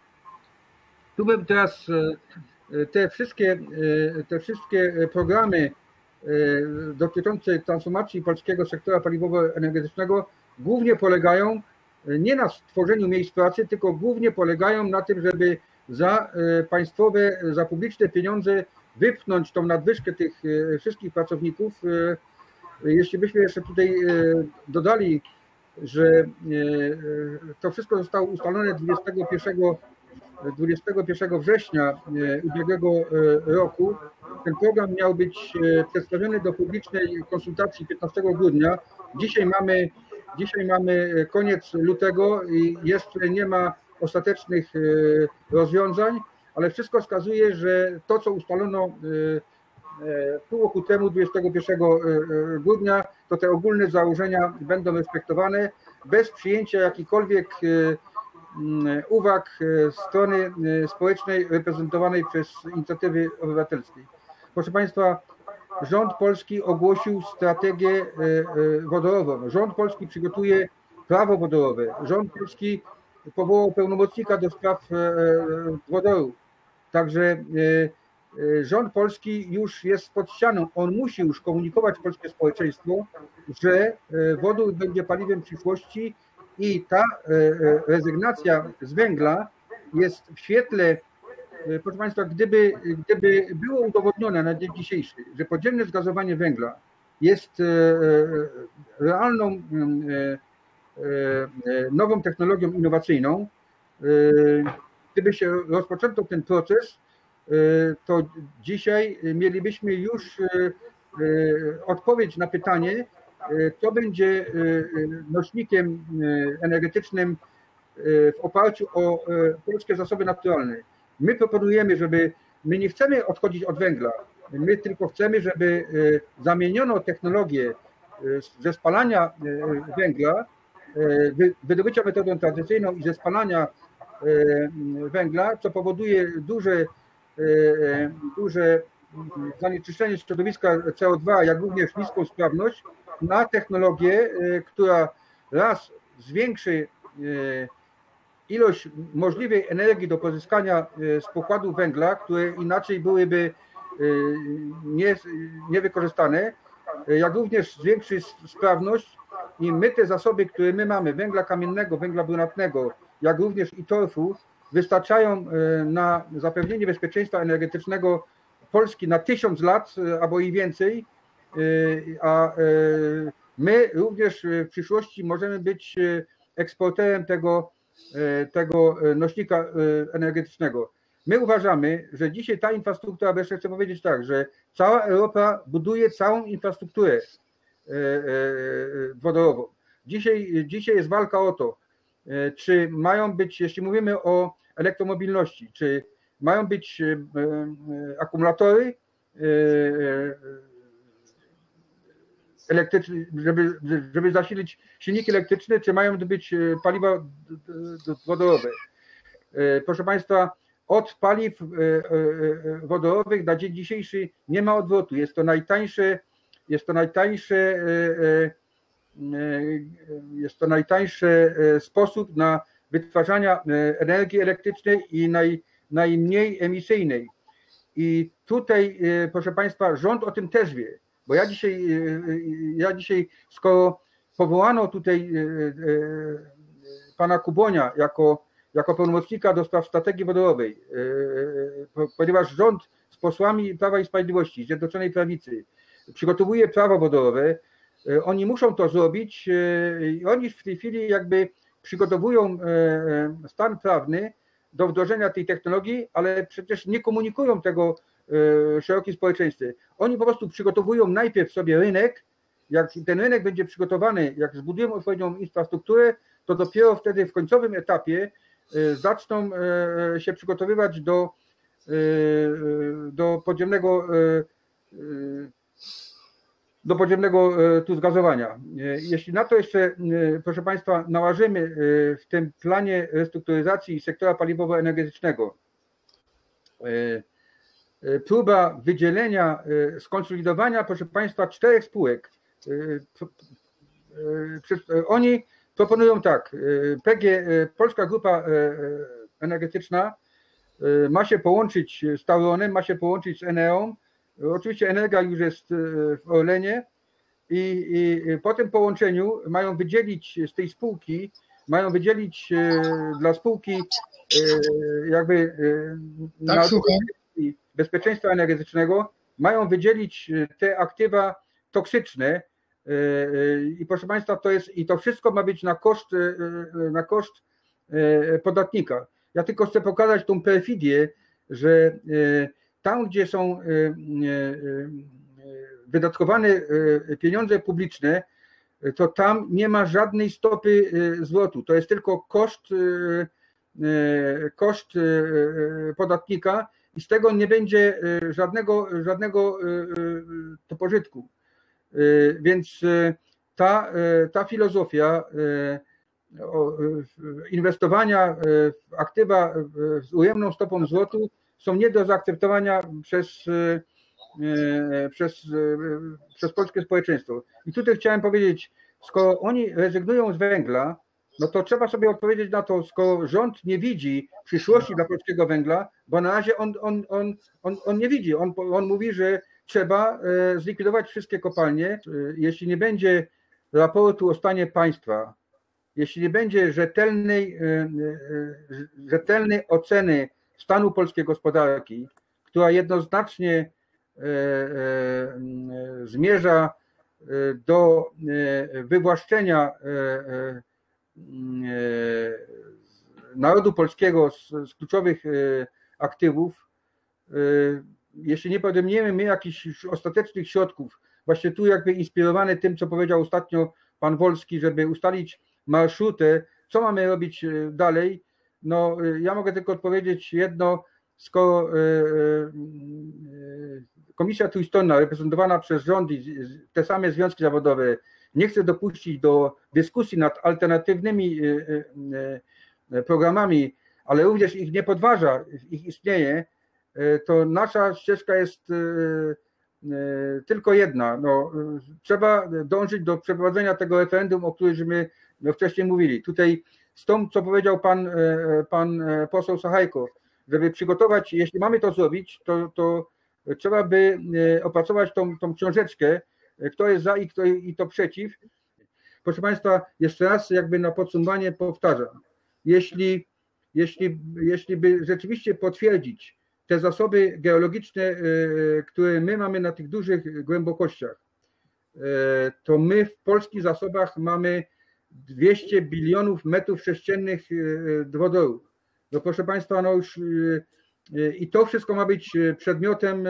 tu bym teraz te wszystkie, te wszystkie programy dotyczące transformacji polskiego sektora paliwowo-energetycznego głównie polegają nie na stworzeniu miejsc pracy, tylko głównie polegają na tym, żeby za państwowe, za publiczne pieniądze wypchnąć tą nadwyżkę tych wszystkich pracowników. Jeśli byśmy jeszcze tutaj dodali, że to wszystko zostało ustalone dwudziestego pierwszego września ubiegłego roku, ten program miał być przedstawiony do publicznej konsultacji piętnastego grudnia. Dzisiaj mamy, dzisiaj mamy koniec lutego i jeszcze nie ma ostatecznych rozwiązań, ale wszystko wskazuje, że to, co ustalono pół roku temu, dwudziestego pierwszego grudnia, to te ogólne założenia będą respektowane bez przyjęcia jakichkolwiek uwag strony społecznej reprezentowanej przez inicjatywy obywatelskie. Proszę Państwa, rząd polski ogłosił strategię wodorową. Rząd polski przygotuje prawo wodorowe. Rząd polski powołał pełnomocnika do spraw wodoru. Także rząd polski już jest pod ścianą. On musi już komunikować polskie społeczeństwo, że wodór będzie paliwem przyszłości i ta rezygnacja z węgla jest w świetle, proszę Państwa, gdyby, gdyby było udowodnione na dzień dzisiejszy, że podziemne zgazowanie węgla jest realną nową technologią innowacyjną, gdyby się rozpoczęto ten proces, to dzisiaj mielibyśmy już odpowiedź na pytanie, kto będzie nośnikiem energetycznym w oparciu o polskie zasoby naturalne. My proponujemy, żeby, my nie chcemy odchodzić od węgla, my tylko chcemy, żeby zamieniono technologię ze spalania węgla, wydobycia metodą tradycyjną i ze spalania węgla, co powoduje duże, duże zanieczyszczenie środowiska C O dwa, jak również niską sprawność, na technologię, która raz zwiększy ilość możliwej energii do pozyskania z pokładu węgla, które inaczej byłyby nie, niewykorzystane, jak również zwiększy sprawność i my te zasoby, które my mamy, węgla kamiennego, węgla brunatnego, jak również i torfu, wystarczają na zapewnienie bezpieczeństwa energetycznego Polski na tysiąc lat albo i więcej, a my również w przyszłości możemy być eksporterem tego, tego nośnika energetycznego. My uważamy, że dzisiaj ta infrastruktura, bo jeszcze chcę powiedzieć tak, że cała Europa buduje całą infrastrukturę wodorową. Dzisiaj, dzisiaj jest walka o to, czy mają być, jeśli mówimy o elektromobilności, czy mają być akumulatory elektryczne, żeby, żeby zasilić silniki elektryczne, czy mają być paliwa wodorowe. Proszę Państwa, od paliw wodorowych na dzień dzisiejszy nie ma odwrotu. Jest to najtańsze, jest to najtańsze, jest to najtańszy sposób na wytwarzania energii elektrycznej i naj, najmniej emisyjnej. I tutaj, proszę Państwa, rząd o tym też wie, bo ja dzisiaj, ja dzisiaj skoro powołano tutaj pana Kubonia jako, jako pełnomocnika do spraw strategii wodorowej, ponieważ rząd z posłami Prawa i Sprawiedliwości, Zjednoczonej Prawicy przygotowuje prawo wodorowe, oni muszą to zrobić i oni w tej chwili jakby przygotowują stan prawny do wdrożenia tej technologii, ale przecież nie komunikują tego szerokim społeczeństwie. Oni po prostu przygotowują najpierw sobie rynek, jak ten rynek będzie przygotowany, jak zbudują odpowiednią infrastrukturę, to dopiero wtedy w końcowym etapie zaczną się przygotowywać do, do podziemnego do podziemnego tu zgazowania. Jeśli na to jeszcze, proszę Państwa, nałożymy w tym planie restrukturyzacji sektora paliwowo-energetycznego próba wydzielenia, skonsolidowania, proszę Państwa, czterech spółek. Oni proponują tak, P G, Polska Grupa Energetyczna ma się połączyć z Tauronem, ma się połączyć z Eneą. Oczywiście Energa już jest w Orlenie i, i po tym połączeniu mają wydzielić z tej spółki, mają wydzielić dla spółki jakby tak, bezpieczeństwa energetycznego, mają wydzielić te aktywa toksyczne i proszę Państwa, to jest i to wszystko ma być na koszt, na koszt podatnika. Ja tylko chcę pokazać tą perfidię, że tam, gdzie są wydatkowane pieniądze publiczne, to tam nie ma żadnej stopy zwrotu. To jest tylko koszt, koszt podatnika i z tego nie będzie żadnego, żadnego to pożytku. Więc ta, ta filozofia inwestowania w aktywa z ujemną stopą zwrotu są nie do zaakceptowania przez, przez, przez polskie społeczeństwo. I tutaj chciałem powiedzieć, skoro oni rezygnują z węgla, no to trzeba sobie odpowiedzieć na to, skoro rząd nie widzi przyszłości dla polskiego węgla, bo na razie on, on, on, on, on nie widzi. On, on mówi, że trzeba zlikwidować wszystkie kopalnie. Jeśli nie będzie raportu o stanie państwa, jeśli nie będzie rzetelnej, rzetelnej oceny stanu polskiej gospodarki, która jednoznacznie zmierza do wywłaszczenia narodu polskiego z, z kluczowych aktywów, jeśli nie podejmiemy my jakichś ostatecznych środków, właśnie tu jakby inspirowany tym, co powiedział ostatnio pan Wolski, żeby ustalić marszrutę, co mamy robić dalej, no ja mogę tylko odpowiedzieć jedno, skoro Komisja Trójstronna reprezentowana przez rząd i te same związki zawodowe nie chce dopuścić do dyskusji nad alternatywnymi programami, ale również ich nie podważa, ich istnieje, to nasza ścieżka jest tylko jedna. No, trzeba dążyć do przeprowadzenia tego referendum, o którym my wcześniej mówili. Tutaj z tym, co powiedział pan, pan poseł Sachajko, żeby przygotować, jeśli mamy to zrobić, to, to trzeba by opracować tą, tą książeczkę, kto jest za i kto i to przeciw. Proszę Państwa, jeszcze raz jakby na podsumowanie powtarzam, jeśli, jeśli, jeśli by rzeczywiście potwierdzić te zasoby geologiczne, które my mamy na tych dużych głębokościach, to my w polskich zasobach mamy dwieście bilionów metrów sześciennych wodoru. No proszę Państwa, no już i to wszystko ma być przedmiotem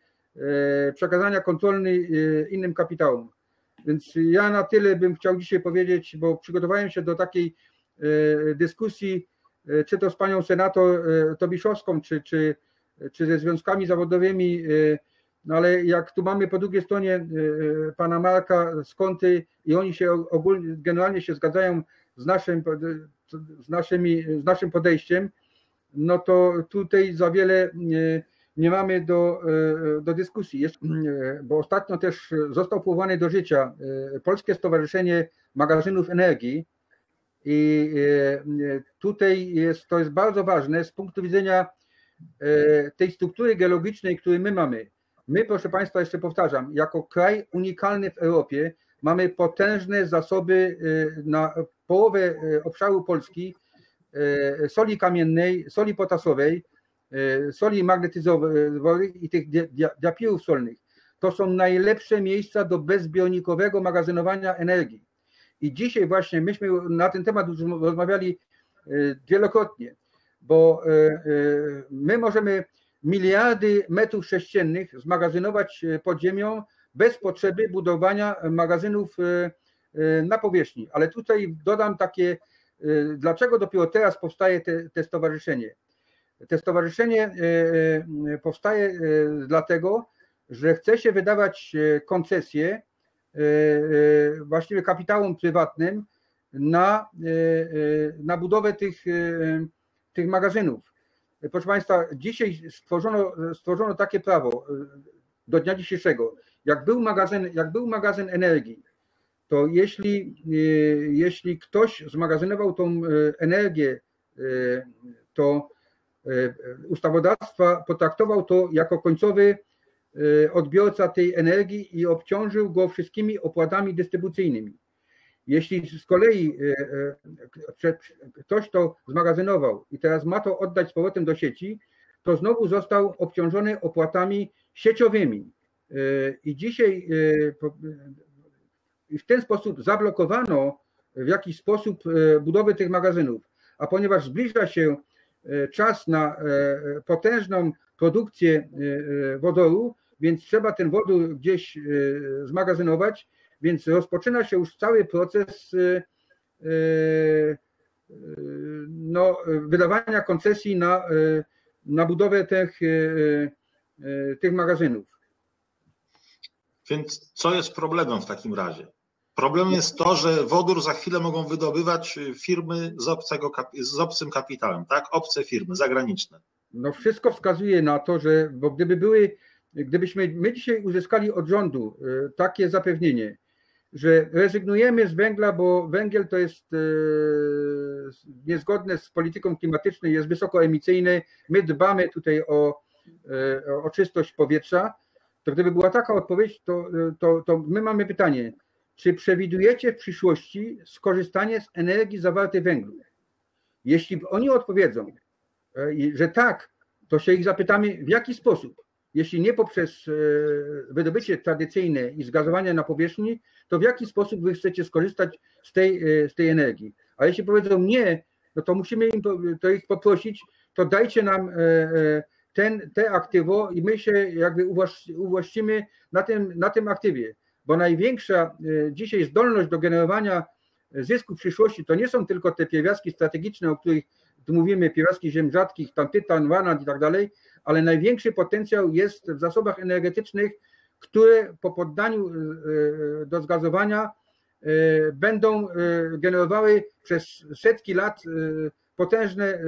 przekazania kontrolny innym kapitałom. Więc ja na tyle bym chciał dzisiaj powiedzieć, bo przygotowałem się do takiej dyskusji, czy to z panią senator Tobiszowską, czy, czy, czy ze związkami zawodowymi, no ale jak tu mamy po drugiej stronie pana Marka z Konty i oni się ogólnie, generalnie się zgadzają z naszym, z naszymi, z naszym podejściem, no to tutaj za wiele nie, nie mamy do, do dyskusji. Bo ostatnio też został powołany do życia Polskie Stowarzyszenie Magazynów Energii i tutaj jest, to jest bardzo ważne z punktu widzenia tej struktury geologicznej, której my mamy. My, proszę Państwa, jeszcze powtarzam, jako kraj unikalny w Europie mamy potężne zasoby na połowę obszaru Polski soli kamiennej, soli potasowej, soli magnetyzowej i tych diapirów solnych. To są najlepsze miejsca do bezbionikowego magazynowania energii. I dzisiaj właśnie myśmy na ten temat już rozmawiali wielokrotnie, bo my możemy miliardy metrów sześciennych zmagazynować pod ziemią bez potrzeby budowania magazynów na powierzchni. Ale tutaj dodam takie, dlaczego dopiero teraz powstaje te, te stowarzyszenie. To stowarzyszenie powstaje dlatego, że chce się wydawać koncesje właściwie kapitałom prywatnym na, na budowę tych, tych magazynów. Proszę Państwa, dzisiaj stworzono, stworzono takie prawo do dnia dzisiejszego. Jak był magazyn, jak był magazyn energii, to jeśli, jeśli ktoś zmagazynował tą energię, to ustawodawstwa potraktował to jako końcowy odbiorca tej energii i obciążył go wszystkimi opłatami dystrybucyjnymi. Jeśli z kolei ktoś to zmagazynował i teraz ma to oddać z powrotem do sieci, to znowu został obciążony opłatami sieciowymi. I dzisiaj w ten sposób zablokowano w jakiś sposób budowę tych magazynów. A ponieważ zbliża się czas na potężną produkcję wodoru, więc trzeba ten wodór gdzieś zmagazynować, więc rozpoczyna się już cały proces no, wydawania koncesji na, na budowę tych, tych magazynów. Więc co jest problemem w takim razie? Problem jest to, że wodór za chwilę mogą wydobywać firmy z, obcego, z obcym kapitałem, tak? Obce firmy, zagraniczne. No wszystko wskazuje na to, że bo gdyby były, gdybyśmy my dzisiaj uzyskali od rządu takie zapewnienie, że rezygnujemy z węgla, bo węgiel to jest niezgodne z polityką klimatyczną, jest wysokoemisyjny, my dbamy tutaj o, o czystość powietrza, to gdyby była taka odpowiedź, to, to, to my mamy pytanie, czy przewidujecie w przyszłości skorzystanie z energii zawartej w węglu? Jeśli oni odpowiedzą, że tak, to się ich zapytamy, w jaki sposób. Jeśli nie poprzez wydobycie tradycyjne i zgazowanie na powierzchni, to w jaki sposób wy chcecie skorzystać z tej, z tej energii? A jeśli powiedzą nie, no to musimy im to ich poprosić, to dajcie nam ten, te aktywo i my się jakby uwłaszczymy na tym, na tym aktywie. Bo największa dzisiaj zdolność do generowania zysku w przyszłości to nie są tylko te pierwiastki strategiczne, o których tu mówimy, pierwiastki ziem rzadkich, tam tytan, wanat i tak dalej, ale największy potencjał jest w zasobach energetycznych, które po poddaniu do zgazowania będą generowały przez setki lat potężne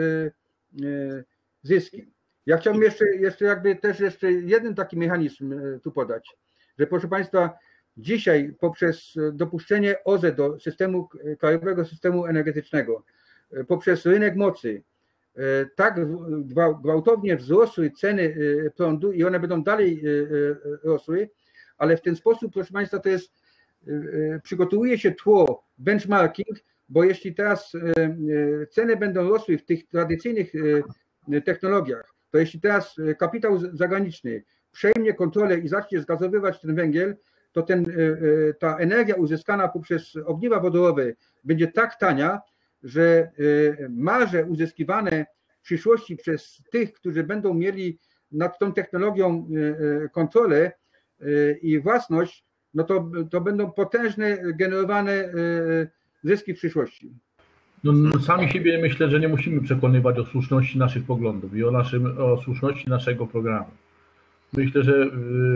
zyski. Ja chciałbym jeszcze, jeszcze jakby też jeszcze jeden taki mechanizm tu podać, że proszę Państwa, dzisiaj poprzez dopuszczenie O Z E do systemu, krajowego systemu energetycznego, poprzez rynek mocy, tak gwałtownie wzrosły ceny prądu i one będą dalej rosły, ale w ten sposób, proszę Państwa, to jest, przygotowuje się tło, benchmarking, bo jeśli teraz ceny będą rosły w tych tradycyjnych technologiach, to jeśli teraz kapitał zagraniczny przejmie kontrolę i zacznie zgazowywać ten węgiel, to ten, ta energia uzyskana poprzez ogniwa wodorowe będzie tak tania, że marże uzyskiwane w przyszłości przez tych, którzy będą mieli nad tą technologią kontrolę i własność, no to, to będą potężne generowane zyski w przyszłości. No, no, sami siebie myślę, że nie musimy przekonywać o słuszności naszych poglądów i o, naszym, o słuszności naszego programu. Myślę, że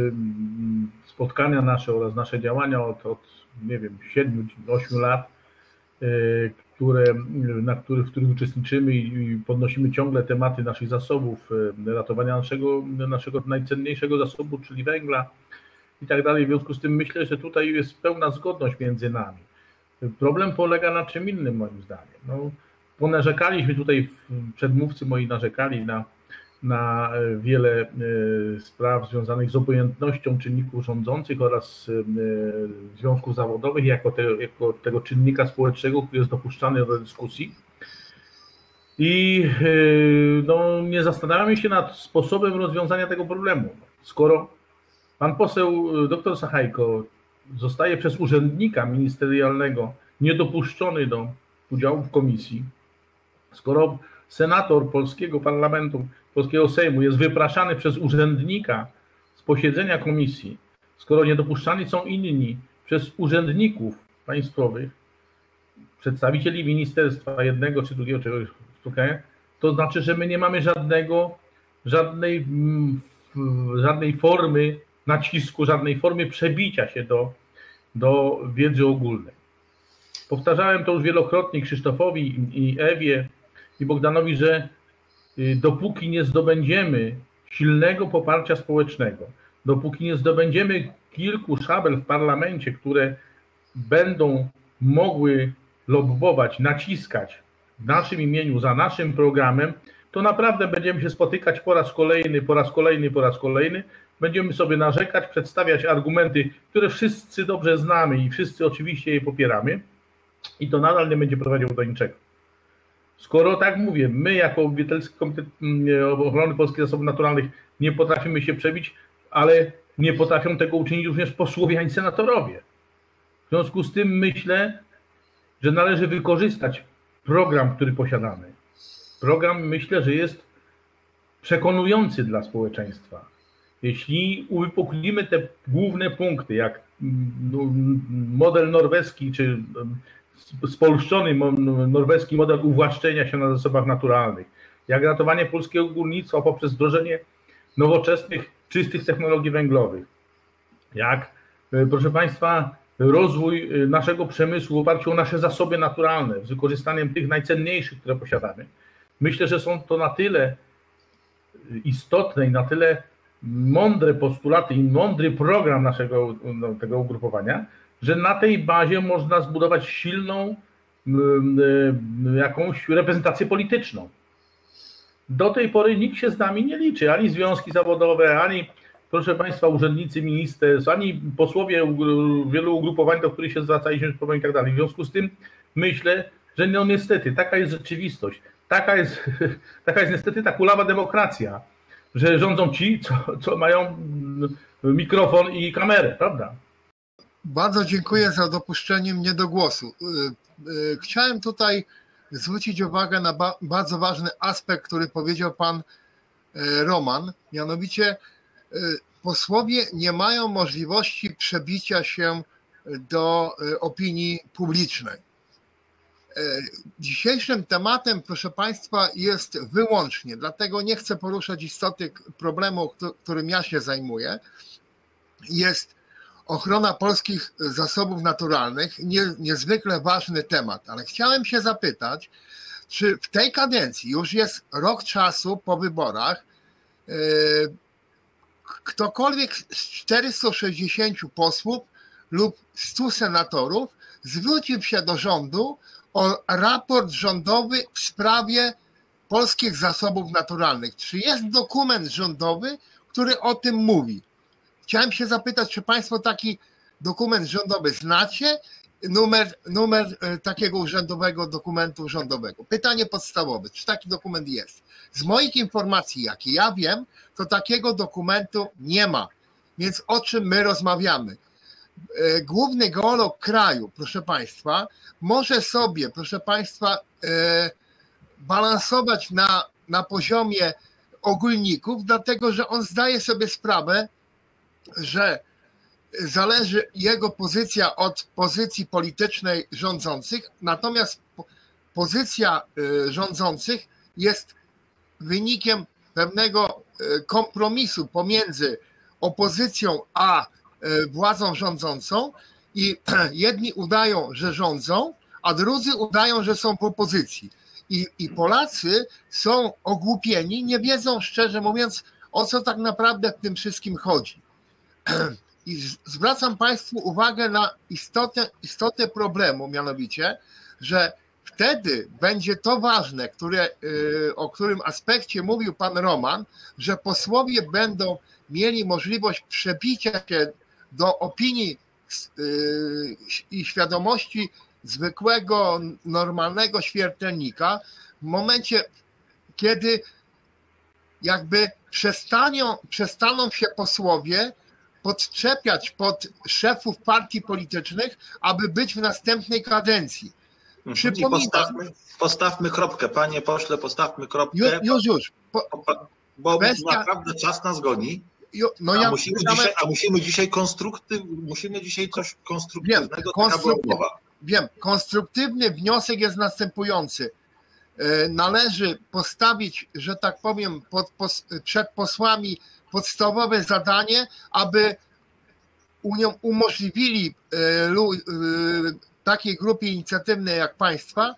spotkania nasze oraz nasze działania od, od nie wiem, siedmiu, ośmiu lat, które, na których, w których uczestniczymy i podnosimy ciągle tematy naszych zasobów, ratowania naszego, naszego najcenniejszego zasobu, czyli węgla i tak dalej. W związku z tym myślę, że tutaj jest pełna zgodność między nami. Problem polega na czym innym moim zdaniem. No, ponarzekaliśmy tutaj, przedmówcy moi narzekali na, na wiele spraw związanych z obojętnością czynników rządzących oraz związków zawodowych jako, te, jako tego czynnika społecznego, który jest dopuszczany do dyskusji. I no, nie zastanawiamy się nad sposobem rozwiązania tego problemu. Skoro pan poseł dr Sachajko zostaje przez urzędnika ministerialnego niedopuszczony do udziału w komisji, skoro senator polskiego parlamentu, polskiego Sejmu jest wypraszany przez urzędnika z posiedzenia komisji, skoro niedopuszczani są inni przez urzędników państwowych, przedstawicieli ministerstwa jednego czy drugiego, czegoś, to znaczy, że my nie mamy żadnego, żadnej, żadnej formy nacisku, żadnej formy przebicia się do, do wiedzy ogólnej. Powtarzałem to już wielokrotnie Krzysztofowi i Ewie i Bogdanowi, że dopóki nie zdobędziemy silnego poparcia społecznego, dopóki nie zdobędziemy kilku szabel w parlamencie, które będą mogły lobbować, naciskać w naszym imieniu, za naszym programem, to naprawdę będziemy się spotykać po raz kolejny, po raz kolejny, po raz kolejny. Będziemy sobie narzekać, przedstawiać argumenty, które wszyscy dobrze znamy i wszyscy oczywiście je popieramy i to nadal nie będzie prowadziło do niczego. Skoro tak mówię, my jako Obywatelski Komitet Ochrony Polskich Zasobów Naturalnych nie potrafimy się przebić, ale nie potrafią tego uczynić również posłowie ani senatorowie. W związku z tym myślę, że należy wykorzystać program, który posiadamy. program, myślę, że jest przekonujący dla społeczeństwa. Jeśli uwypuklimy te główne punkty, jak model norweski, czy spolszczony norweski model uwłaszczenia się na zasobach naturalnych, jak ratowanie polskiego górnictwa poprzez wdrożenie nowoczesnych, czystych technologii węglowych, jak, proszę Państwa, rozwój naszego przemysłu w oparciu o nasze zasoby naturalne, z wykorzystaniem tych najcenniejszych, które posiadamy. Myślę, że są to na tyle istotne i na tyle mądre postulaty i mądry program naszego no, tego ugrupowania, że na tej bazie można zbudować silną jakąś reprezentację polityczną. Do tej pory nikt się z nami nie liczy, ani związki zawodowe, ani, proszę Państwa, urzędnicy ministerstw, ani posłowie wielu ugrupowań, do których się zwracaliśmy i tak dalej. W związku z tym myślę, że no niestety taka jest rzeczywistość. Taka jest, taka jest niestety ta kulawa demokracja, że rządzą ci, co, co mają mikrofon i kamerę, prawda? Bardzo dziękuję za dopuszczenie mnie do głosu. Chciałem tutaj zwrócić uwagę na ba- bardzo ważny aspekt, który powiedział pan Roman, mianowicie posłowie nie mają możliwości przebicia się do opinii publicznej. Dzisiejszym tematem, proszę Państwa, jest wyłącznie, dlatego nie chcę poruszać istoty problemu, którym ja się zajmuję, jest ochrona polskich zasobów naturalnych, nie, niezwykle ważny temat, ale chciałem się zapytać, czy w tej kadencji, już jest rok czasu po wyborach, ktokolwiek z czterystu sześćdziesięciu posłów lub stu senatorów zwrócił się do rządu o raport rządowy w sprawie polskich zasobów naturalnych. Czy jest dokument rządowy, który o tym mówi? Chciałem się zapytać, czy Państwo taki dokument rządowy znacie? Numer, numer takiego urzędowego dokumentu rządowego. Pytanie podstawowe, czy taki dokument jest? Z moich informacji, jakie ja wiem, to takiego dokumentu nie ma. Więc o czym my rozmawiamy? Główny geolog kraju, proszę Państwa, może sobie, proszę Państwa, balansować na, na poziomie ogólników, dlatego że on zdaje sobie sprawę, że zależy jego pozycja od pozycji politycznej rządzących, natomiast pozycja rządzących jest wynikiem pewnego kompromisu pomiędzy opozycją a władzą rządzącą i jedni udają, że rządzą, a drudzy udają, że są w opozycji. I, i Polacy są ogłupieni, nie wiedzą, szczerze mówiąc, o co tak naprawdę w tym wszystkim chodzi. I zwracam Państwu uwagę na istotę, istotę problemu, mianowicie, że wtedy będzie to ważne, które, o którym aspekcie mówił pan Roman, że posłowie będą mieli możliwość przebicia się do opinii i świadomości zwykłego, normalnego śmiertelnika w momencie, kiedy jakby przestaną, przestaną się posłowie podczepiać pod szefów partii politycznych, aby być w następnej kadencji. Przypominam, postawmy, postawmy kropkę, panie pośle, postawmy kropkę. Już, już. już. Po, bo kwestia... naprawdę czas nas goni. No a, ja musimy same... dzisiaj, a musimy dzisiaj konstruktyw, musimy dzisiaj coś konstruktywnego. Wiem, konstruktyw... Wiem, konstruktywny wniosek jest następujący. Należy postawić, że tak powiem, pod, pos, przed posłami podstawowe zadanie, aby Unią umożliwili takiej grupie inicjatywnej jak Państwa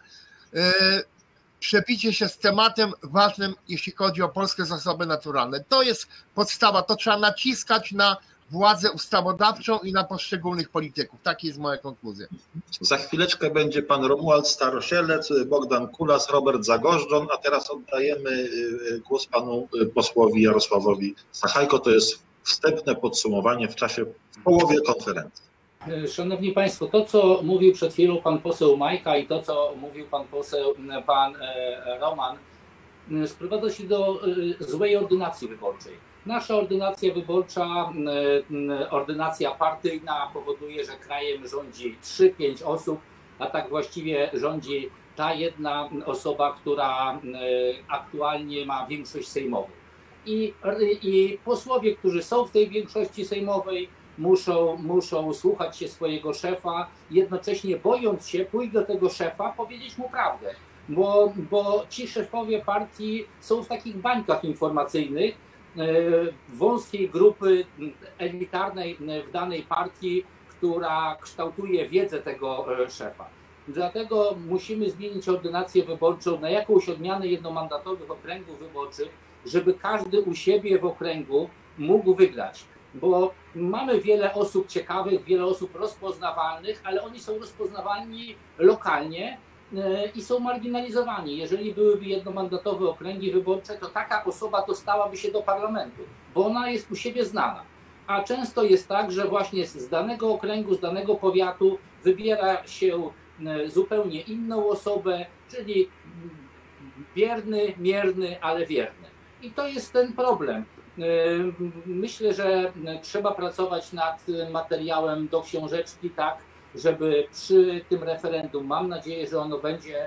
przebicie się z tematem ważnym, jeśli chodzi o polskie zasoby naturalne. To jest podstawa, to trzeba naciskać na władzę ustawodawczą i na poszczególnych polityków. Taka jest moja konkluzja. Za chwileczkę będzie pan Romuald Starosielec, Bogdan Kulas, Robert Zagorzdzon, a teraz oddajemy głos panu posłowi Jarosławowi Sachajko. To jest wstępne podsumowanie w czasie, w połowie konferencji. Szanowni Państwo, to co mówił przed chwilą pan poseł Majka i to co mówił pan poseł, pan Roman, sprowadza się do złej ordynacji wyborczej. Nasza ordynacja wyborcza, ordynacja partyjna powoduje, że krajem rządzi trzy pięć osób, a tak właściwie rządzi ta jedna osoba, która aktualnie ma większość sejmową. I, i posłowie, którzy są w tej większości sejmowej, muszą, muszą słuchać się swojego szefa, jednocześnie bojąc się pójść do tego szefa, powiedzieć mu prawdę. Bo, bo ci szefowie partii są w takich bańkach informacyjnych, wąskiej grupy elitarnej w danej partii, która kształtuje wiedzę tego szefa. Dlatego musimy zmienić ordynację wyborczą na jakąś odmianę jednomandatowych okręgów wyborczych, żeby każdy u siebie w okręgu mógł wygrać. Bo mamy wiele osób ciekawych, wiele osób rozpoznawalnych, ale oni są rozpoznawalni lokalnie i są marginalizowani. Jeżeli byłyby jednomandatowe okręgi wyborcze, to taka osoba dostałaby się do parlamentu, bo ona jest u siebie znana. A często jest tak, że właśnie z danego okręgu, z danego powiatu wybiera się zupełnie inną osobę, czyli bierny, mierny, ale wierny. I to jest ten problem. Myślę, że trzeba pracować nad materiałem do książeczki tak, żeby przy tym referendum, mam nadzieję, że ono będzie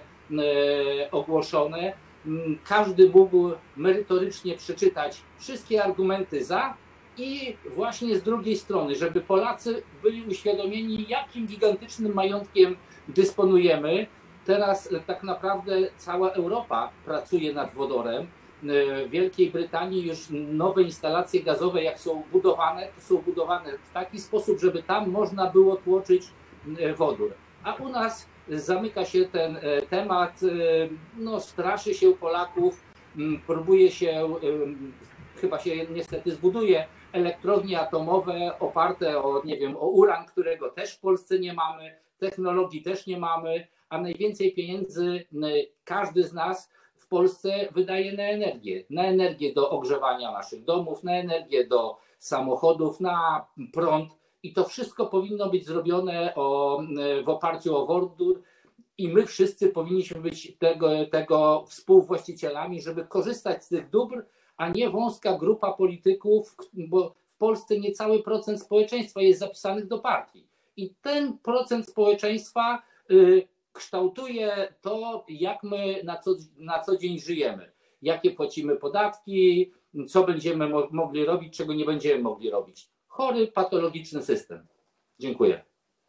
ogłoszone, każdy mógł merytorycznie przeczytać wszystkie argumenty za i właśnie z drugiej strony, żeby Polacy byli uświadomieni, jakim gigantycznym majątkiem dysponujemy. Teraz tak naprawdę cała Europa pracuje nad wodorem. W Wielkiej Brytanii już nowe instalacje gazowe, jak są budowane, to są budowane w taki sposób, żeby tam można było tłoczyć wodór. A u nas zamyka się ten temat, no, straszy się Polaków, próbuje się, chyba się niestety zbuduje elektrownie atomowe oparte o, nie wiem, o uran, którego też w Polsce nie mamy, technologii też nie mamy, a najwięcej pieniędzy każdy z nas w Polsce wydaje na energię. Na energię do ogrzewania naszych domów, na energię do samochodów, na prąd. I to wszystko powinno być zrobione o, w oparciu o wodór i my wszyscy powinniśmy być tego, tego współwłaścicielami, żeby korzystać z tych dóbr, a nie wąska grupa polityków, bo w Polsce niecały procent społeczeństwa jest zapisanych do partii. I ten procent społeczeństwa y, kształtuje to, jak my na co, na co dzień żyjemy, jakie płacimy podatki, co będziemy mo- mogli robić, czego nie będziemy mogli robić. Chory, patologiczny system. Dziękuję.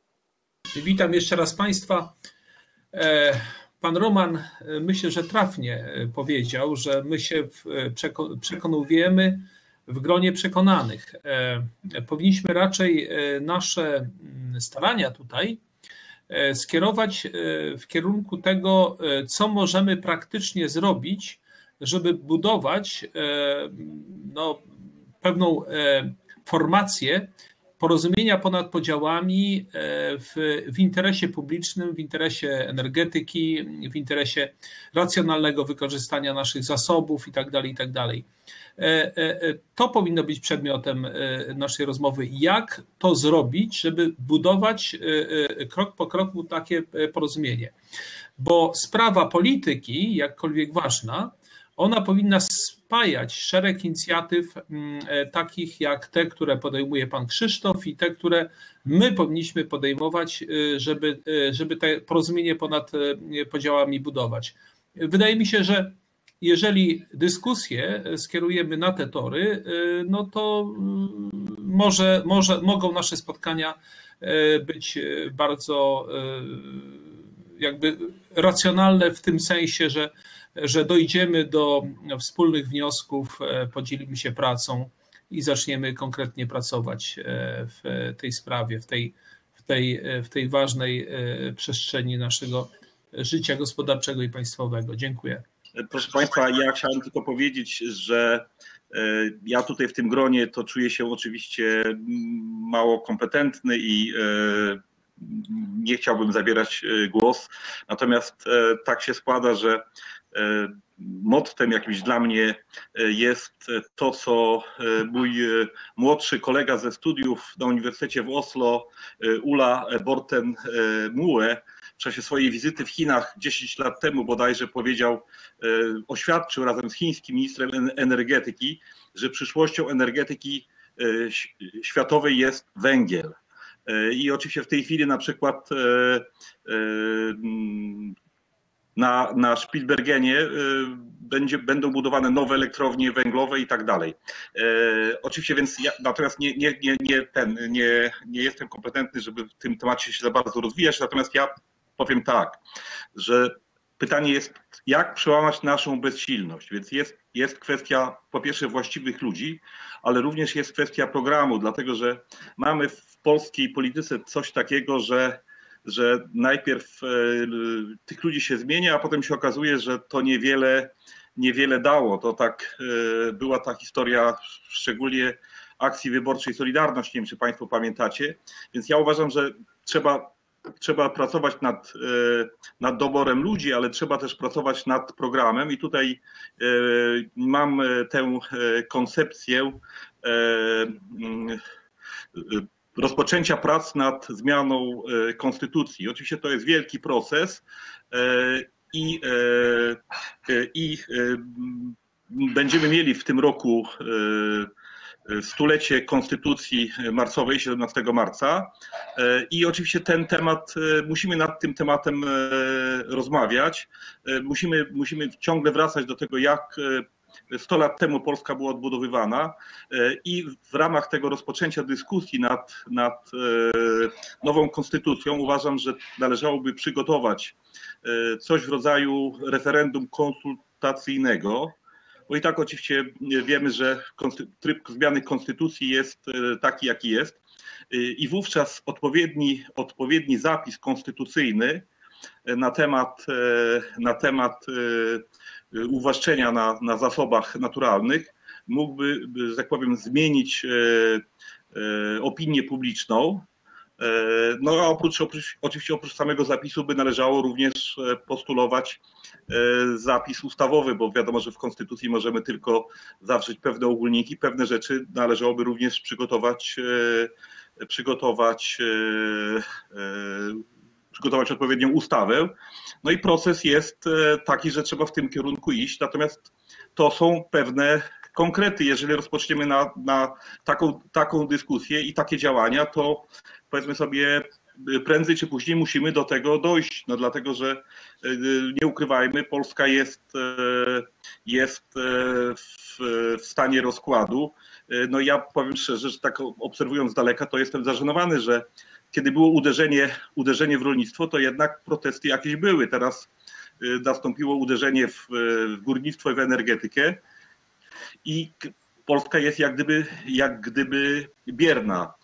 Witam jeszcze raz Państwa. Pan Roman, myślę, że trafnie powiedział, że my się przekonujemy w gronie przekonanych. Powinniśmy raczej nasze starania tutaj skierować w kierunku tego, co możemy praktycznie zrobić, żeby budować no, pewną formację porozumienia ponad podziałami w, w interesie publicznym, w interesie energetyki, w interesie racjonalnego wykorzystania naszych zasobów itd., itd. To powinno być przedmiotem naszej rozmowy. Jak to zrobić, żeby budować krok po kroku takie porozumienie? Bo sprawa polityki, jakkolwiek ważna, ona powinna spajać szereg inicjatyw takich jak te, które podejmuje pan Krzysztof i te, które my powinniśmy podejmować, żeby, żeby te porozumienie ponad podziałami budować. Wydaje mi się, że jeżeli dyskusję skierujemy na te tory, no to może, może mogą nasze spotkania być bardzo jakby racjonalne w tym sensie, że że dojdziemy do wspólnych wniosków, podzielimy się pracą i zaczniemy konkretnie pracować w tej sprawie, w tej, w tej, w tej ważnej przestrzeni naszego życia gospodarczego i państwowego. Dziękuję. Proszę Państwa, ja chciałem tylko powiedzieć, że ja tutaj w tym gronie to czuję się oczywiście mało kompetentny i nie chciałbym zabierać głos, natomiast tak się składa, że mottem jakimś dla mnie jest to, co mój młodszy kolega ze studiów na Uniwersytecie w Oslo, Ulla Borten Mue, w czasie swojej wizyty w Chinach dziesięć lat temu bodajże powiedział, oświadczył razem z chińskim ministrem energetyki, że przyszłością energetyki światowej jest węgiel. I oczywiście w tej chwili na przykład na, na Spitsbergenie będzie, będą budowane nowe elektrownie węglowe i tak dalej. E, oczywiście, więc ja natomiast nie, nie, nie, nie, ten, nie, nie jestem kompetentny, żeby w tym temacie się za bardzo rozwijać, natomiast ja powiem tak, że pytanie jest, jak przełamać naszą bezsilność, więc jest, jest kwestia po pierwsze właściwych ludzi, ale również jest kwestia programu, dlatego że mamy w polskiej polityce coś takiego, że że najpierw e, tych ludzi się zmienia, a potem się okazuje, że to niewiele, niewiele dało. To tak e, była ta historia szczególnie akcji wyborczej Solidarność, nie wiem czy Państwo pamiętacie, więc ja uważam, że trzeba, trzeba pracować nad, e, nad doborem ludzi, ale trzeba też pracować nad programem i tutaj e, mam tę koncepcję e, e, rozpoczęcia prac nad zmianą konstytucji. Oczywiście to jest wielki proces i, i będziemy mieli w tym roku stulecie konstytucji marcowej, siedemnastego marca i oczywiście ten temat, musimy nad tym tematem rozmawiać. Musimy, musimy ciągle wracać do tego, jak sto lat temu Polska była odbudowywana i w ramach tego rozpoczęcia dyskusji nad, nad nową konstytucją uważam, że należałoby przygotować coś w rodzaju referendum konsultacyjnego, bo i tak oczywiście wiemy, że tryb zmiany konstytucji jest taki, jaki jest i wówczas odpowiedni, odpowiedni zapis konstytucyjny na temat, na temat uwłaszczenia na, na zasobach naturalnych mógłby, że tak powiem, zmienić opinię publiczną. No a oprócz, oprócz, oczywiście oprócz samego zapisu by należało również postulować zapis ustawowy, bo wiadomo, że w konstytucji możemy tylko zawrzeć pewne ogólniki, pewne rzeczy należałoby również przygotować, przygotować, przygotować odpowiednią ustawę. No i proces jest taki, że trzeba w tym kierunku iść, natomiast to są pewne konkrety. Jeżeli rozpoczniemy na, na taką, taką dyskusję i takie działania, to powiedzmy sobie, prędzej czy później musimy do tego dojść, no dlatego, że nie ukrywajmy, Polska jest, jest w, w stanie rozkładu. No i ja powiem szczerze, że tak obserwując z daleka, to jestem zażenowany, że kiedy było uderzenie, uderzenie w rolnictwo, to jednak protesty jakieś były. Teraz nastąpiło uderzenie w, w górnictwo i w energetykę i Polska jest jak gdyby, jak gdyby bierna.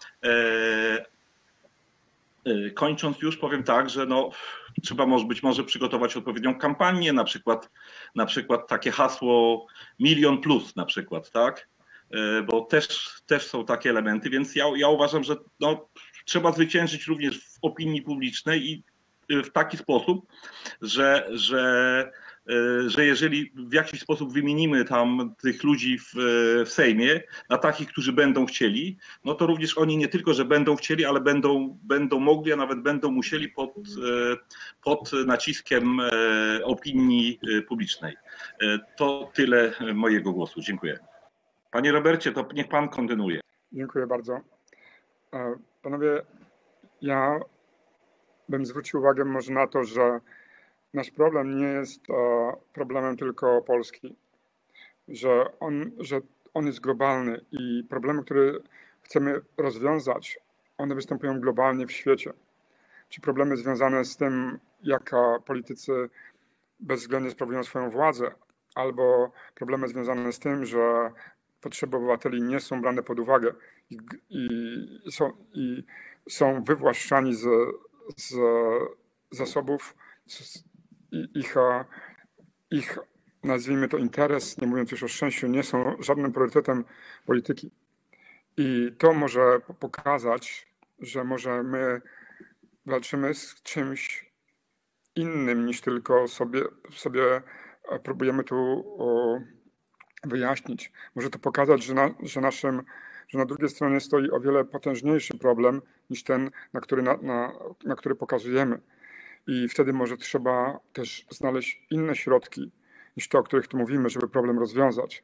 Kończąc już powiem tak, że no, trzeba może być może przygotować odpowiednią kampanię, na przykład, na przykład takie hasło milion plus na przykład, tak? Bo też, też są takie elementy, więc ja, ja uważam, że no, trzeba zwyciężyć również w opinii publicznej i w taki sposób, że, że, że jeżeli w jakiś sposób wymienimy tam tych ludzi w, w Sejmie na takich, którzy będą chcieli, no to również oni nie tylko, że będą chcieli, ale będą, będą mogli, a nawet będą musieli pod, pod naciskiem opinii publicznej. To tyle mojego głosu. Dziękuję. Panie Robercie, to niech pan kontynuuje. Dziękuję bardzo. Panowie, ja bym zwrócił uwagę może na to, że nasz problem nie jest problemem tylko Polski, że on, że on jest globalny i problemy, które chcemy rozwiązać, one występują globalnie w świecie. Czy problemy związane z tym, jak politycy bezwzględnie sprawują swoją władzę, albo problemy związane z tym, że potrzeby obywateli nie są brane pod uwagę i, i, są, i są wywłaszczani z, z zasobów, z, ich, ich, nazwijmy to, interes, nie mówiąc już o szczęściu, nie są żadnym priorytetem polityki. I to może pokazać, że może my walczymy z czymś innym niż tylko sobie, sobie próbujemy tu wyjaśnić. Może to pokazać, że na, że naszym, że na drugiej stronie stoi o wiele potężniejszy problem niż ten, na który, na, na, na który pokazujemy. I wtedy może trzeba też znaleźć inne środki niż te, o których tu mówimy, żeby problem rozwiązać.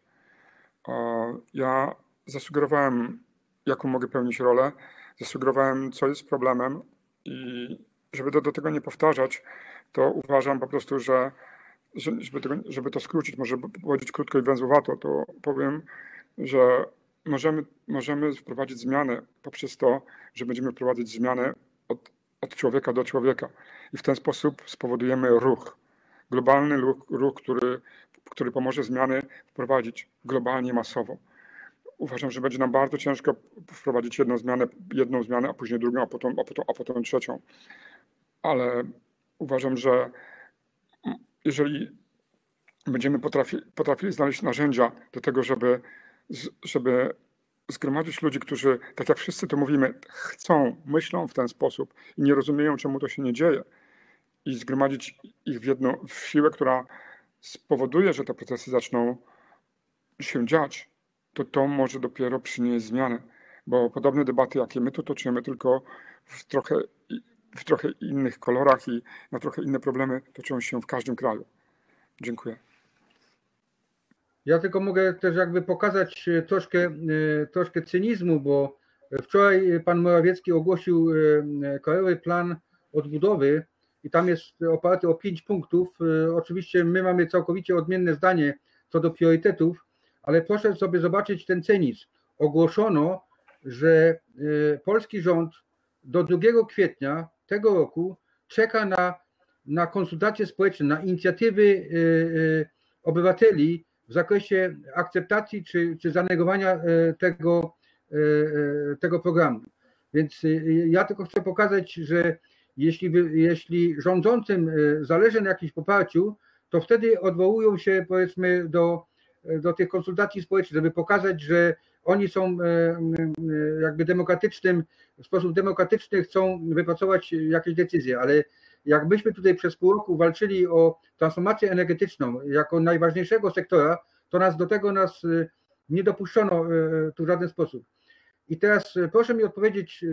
Ja zasugerowałem, jaką mogę pełnić rolę, zasugerowałem, co jest problemem i żeby do, do tego nie powtarzać, to uważam po prostu, że żeby, tego, żeby to skrócić, może powiedzieć krótko i węzłowato, to powiem, że możemy, możemy wprowadzić zmianę poprzez to, że będziemy wprowadzać zmianę od, od człowieka do człowieka i w ten sposób spowodujemy ruch, globalny ruch, ruch który, który pomoże zmiany wprowadzić globalnie, masowo. Uważam, że będzie nam bardzo ciężko wprowadzić jedną zmianę, jedną zmianę, a później drugą, a potem, a potem, a potem trzecią. Ale uważam, że jeżeli będziemy potrafi, potrafili znaleźć narzędzia do tego, żeby, żeby zgromadzić ludzi, którzy, tak jak wszyscy to mówimy, chcą, myślą w ten sposób i nie rozumieją, czemu to się nie dzieje, i zgromadzić ich w jedną w siłę, która spowoduje, że te procesy zaczną się dziać, to to może dopiero przynieść zmianę. Bo podobne debaty, jakie my tu toczymy, tylko w trochę, w trochę innych kolorach i na trochę inne problemy, toczą się w każdym kraju. Dziękuję. Ja tylko mogę też jakby pokazać troszkę, troszkę cynizmu, bo wczoraj pan Morawiecki ogłosił Krajowy Plan Odbudowy i tam jest oparty o pięć punktów. Oczywiście my mamy całkowicie odmienne zdanie co do priorytetów, ale proszę sobie zobaczyć ten cynizm. Ogłoszono, że polski rząd do drugiego kwietnia tego roku czeka na, na konsultacje społeczne, na inicjatywy obywateli w zakresie akceptacji czy, czy zanegowania tego, tego programu. Więc ja tylko chcę pokazać, że jeśli, jeśli rządzącym zależy na jakimś poparciu, to wtedy odwołują się powiedzmy do, do tych konsultacji społecznych, żeby pokazać, że oni są jakby demokratycznym, w sposób demokratyczny chcą wypracować jakieś decyzje, ale jakbyśmy tutaj przez pół roku walczyli o transformację energetyczną jako najważniejszego sektora, to nas do tego nas nie dopuszczono tu w żaden sposób. I teraz proszę mi odpowiedzieć,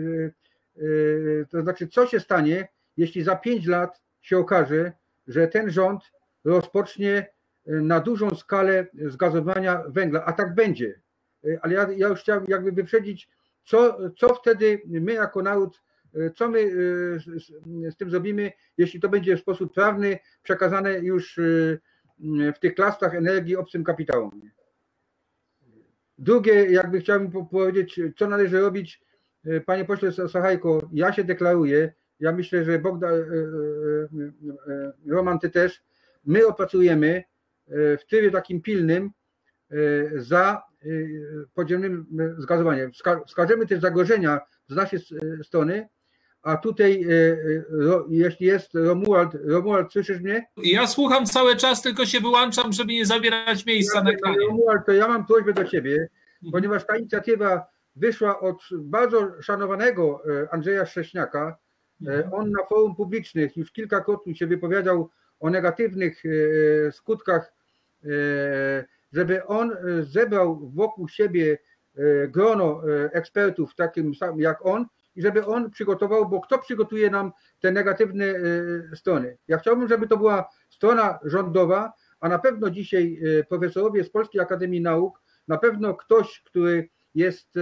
to znaczy co się stanie, jeśli za pięć lat się okaże, że ten rząd rozpocznie na dużą skalę zgazowania węgla, a tak będzie. Ale ja, ja już chciałem jakby wyprzedzić, co, co wtedy my jako naród, co my z, z tym zrobimy, jeśli to będzie w sposób prawny przekazane już w tych klastrach energii obcym kapitałom. Drugie, jakby chciałbym powiedzieć, co należy robić, panie pośle Sachajko, ja się deklaruję, ja myślę, że Bogdan, Roman, ty też, my opracujemy w trybie takim pilnym za podziemnym zgazowaniem. Wskażemy też zagrożenia z naszej strony, a tutaj jeśli jest Romuald, Romuald, słyszysz mnie? Ja słucham cały czas, tylko się wyłączam, żeby nie zabierać miejsca na ekranie. Romuald, to ja mam prośbę do ciebie, ponieważ ta inicjatywa wyszła od bardzo szanowanego Andrzeja Szcześniaka. On na forum publicznych już kilkakrotnie się wypowiadał o negatywnych skutkach, żeby on zebrał wokół siebie grono ekspertów takim samym jak on i żeby on przygotował, bo kto przygotuje nam te negatywne strony. Ja chciałbym, żeby to była strona rządowa, a na pewno dzisiaj profesorowie z Polskiej Akademii Nauk, na pewno ktoś, który jest,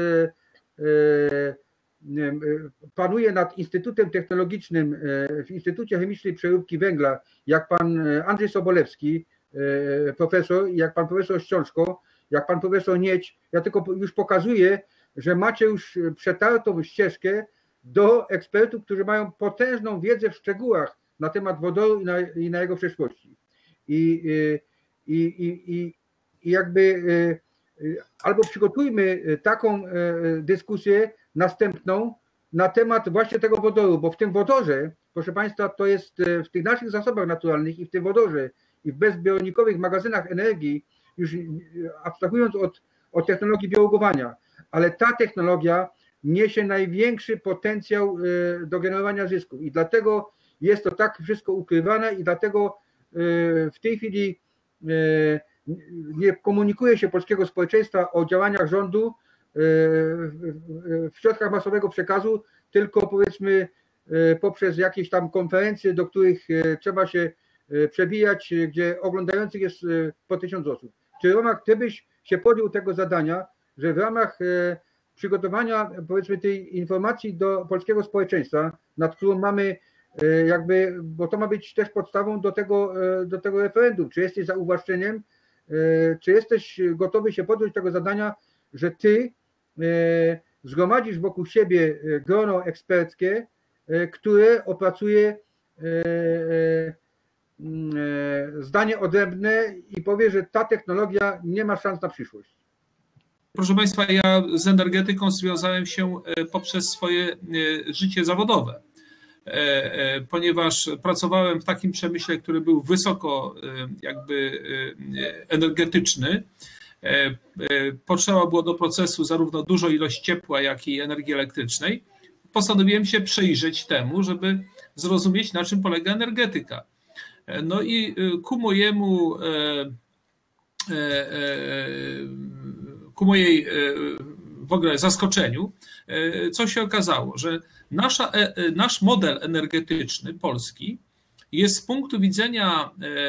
panuje nad Instytutem Technologicznym w Instytucie Chemicznej Przeróbki Węgla, jak pan Andrzej Sobolewski, profesor, jak pan profesor Ściążko, jak pan profesor Nieć, ja tylko już pokazuję, że macie już przetartą ścieżkę do ekspertów, którzy mają potężną wiedzę w szczegółach na temat wodoru i na, i na jego przeszłości. I, i, i, i, i jakby albo przygotujmy taką dyskusję następną na temat właśnie tego wodoru, bo w tym wodorze, proszę państwa, to jest w tych naszych zasobach naturalnych i w tym wodorze i w bezbionikowych magazynach energii, już abstrahując od, od technologii biologowania, ale ta technologia niesie największy potencjał do generowania zysków i dlatego jest to tak wszystko ukrywane i dlatego w tej chwili nie komunikuje się polskiego społeczeństwa o działaniach rządu w środkach masowego przekazu, tylko powiedzmy poprzez jakieś tam konferencje, do których trzeba się przebijać, gdzie oglądających jest po tysiąc osób. Czy Romak, ty byś się podjął tego zadania, że w ramach przygotowania powiedzmy tej informacji do polskiego społeczeństwa, nad którą mamy jakby, bo to ma być też podstawą do tego, do tego referendum. Czy jesteś za uwłaszczeniem, czy jesteś gotowy się podjąć tego zadania, że ty zgromadzisz wokół siebie grono eksperckie, które opracuje zdanie odrębne i powie, że ta technologia nie ma szans na przyszłość. Proszę Państwa, ja z energetyką związałem się poprzez swoje życie zawodowe, ponieważ pracowałem w takim przemyśle, który był wysoko jakby energetyczny. Potrzeba było do procesu zarówno dużą ilość ciepła, jak i energii elektrycznej. Postanowiłem się przyjrzeć temu, żeby zrozumieć, na czym polega energetyka. No i ku mojemu, ku mojej w ogóle zaskoczeniu, co się okazało, że nasza, nasz model energetyczny polski jest z punktu widzenia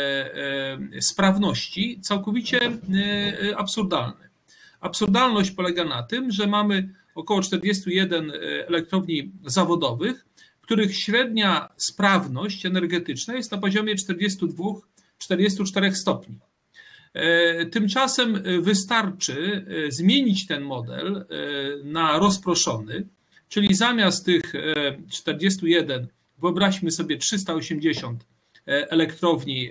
sprawności całkowicie absurdalny. Absurdalność polega na tym, że mamy około czterdzieści jeden elektrowni zawodowych, których średnia sprawność energetyczna jest na poziomie czterdzieści dwa do czterdziestu czterech stopni. Tymczasem wystarczy zmienić ten model na rozproszony, czyli zamiast tych czterdziestu jeden wyobraźmy sobie trzysta osiemdziesiąt elektrowni,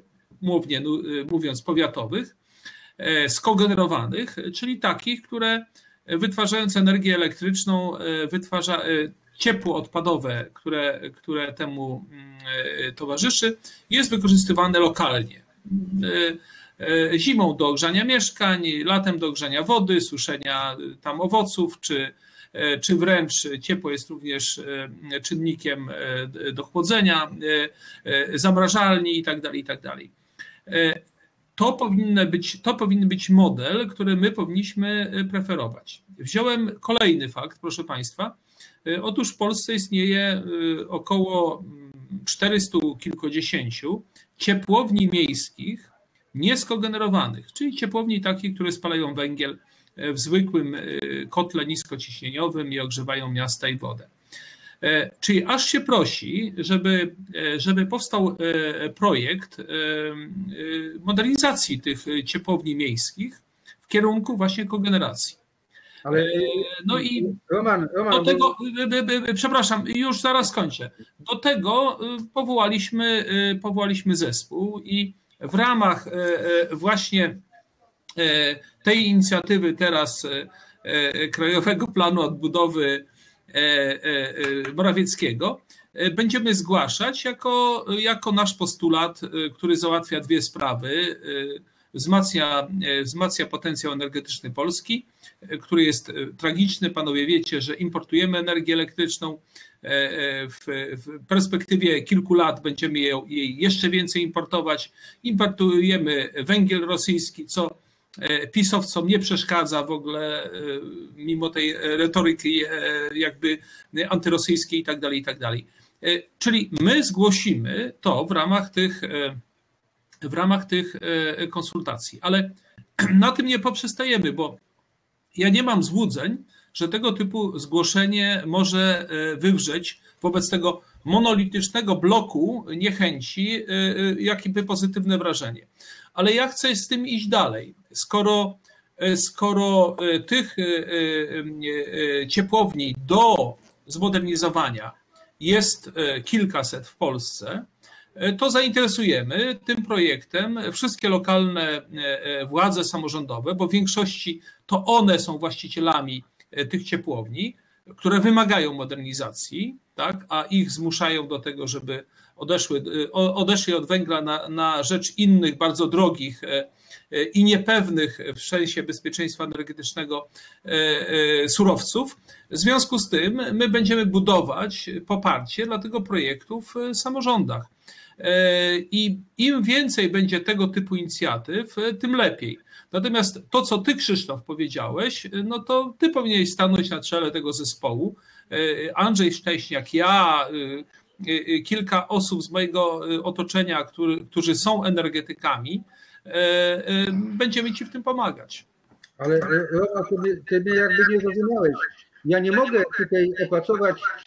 mówiąc powiatowych, skogenerowanych, czyli takich, które wytwarzając energię elektryczną, wytwarza ciepło odpadowe, które, które temu towarzyszy, jest wykorzystywane lokalnie. Zimą do ogrzania mieszkań, latem do ogrzania wody, suszenia tam owoców, czy, czy wręcz ciepło jest również czynnikiem do chłodzenia, zamrażalni itd., itd. To powinien być, to powinien być model, który my powinniśmy preferować. Wziąłem kolejny fakt, proszę Państwa. Otóż w Polsce istnieje około czterystu kilkudziesięciu ciepłowni miejskich nieskogenerowanych, czyli ciepłowni takich, które spalają węgiel w zwykłym kotle niskociśnieniowym i ogrzewają miasta i wodę. Czyli aż się prosi, żeby, żeby powstał projekt modernizacji tych ciepłowni miejskich w kierunku właśnie kogeneracji. Ale no i Roman, Roman, do tego, przepraszam, już zaraz kończę. Do tego powołaliśmy, powołaliśmy zespół i w ramach właśnie tej inicjatywy teraz Krajowego Planu Odbudowy Morawieckiego będziemy zgłaszać jako, jako nasz postulat, który załatwia dwie sprawy. Wzmacnia, wzmacnia potencjał energetyczny Polski, który jest tragiczny. Panowie wiecie, że importujemy energię elektryczną. W, w perspektywie kilku lat będziemy jej jeszcze więcej importować. Importujemy węgiel rosyjski, co pisowcom nie przeszkadza w ogóle, mimo tej retoryki jakby antyrosyjskiej i tak dalej, i tak dalej. Czyli my zgłosimy to w ramach tych, w ramach tych konsultacji, ale na tym nie poprzestajemy, bo ja nie mam złudzeń, że tego typu zgłoszenie może wywrzeć wobec tego monolitycznego bloku niechęci jakieś pozytywne wrażenie. Ale ja chcę z tym iść dalej. Skoro, skoro tych ciepłowni do zmodernizowania jest kilkaset w Polsce, to zainteresujemy tym projektem wszystkie lokalne władze samorządowe, bo w większości to one są właścicielami tych ciepłowni, które wymagają modernizacji, tak, a ich zmuszają do tego, żeby odeszły, odeszli od węgla na, na rzecz innych, bardzo drogich i niepewnych w sensie bezpieczeństwa energetycznego surowców. W związku z tym my będziemy budować poparcie dla tego projektu w samorządach. I im więcej będzie tego typu inicjatyw, tym lepiej. Natomiast to, co ty, Krzysztof, powiedziałeś, no to ty powinieneś stanąć na czele tego zespołu. Andrzej Szcześniak, ja, kilka osób z mojego otoczenia, który, którzy są energetykami, będziemy ci w tym pomagać. Ale Roma, ty, ty mnie jakby nie zrozumiałeś. Ja nie mogę tutaj opracować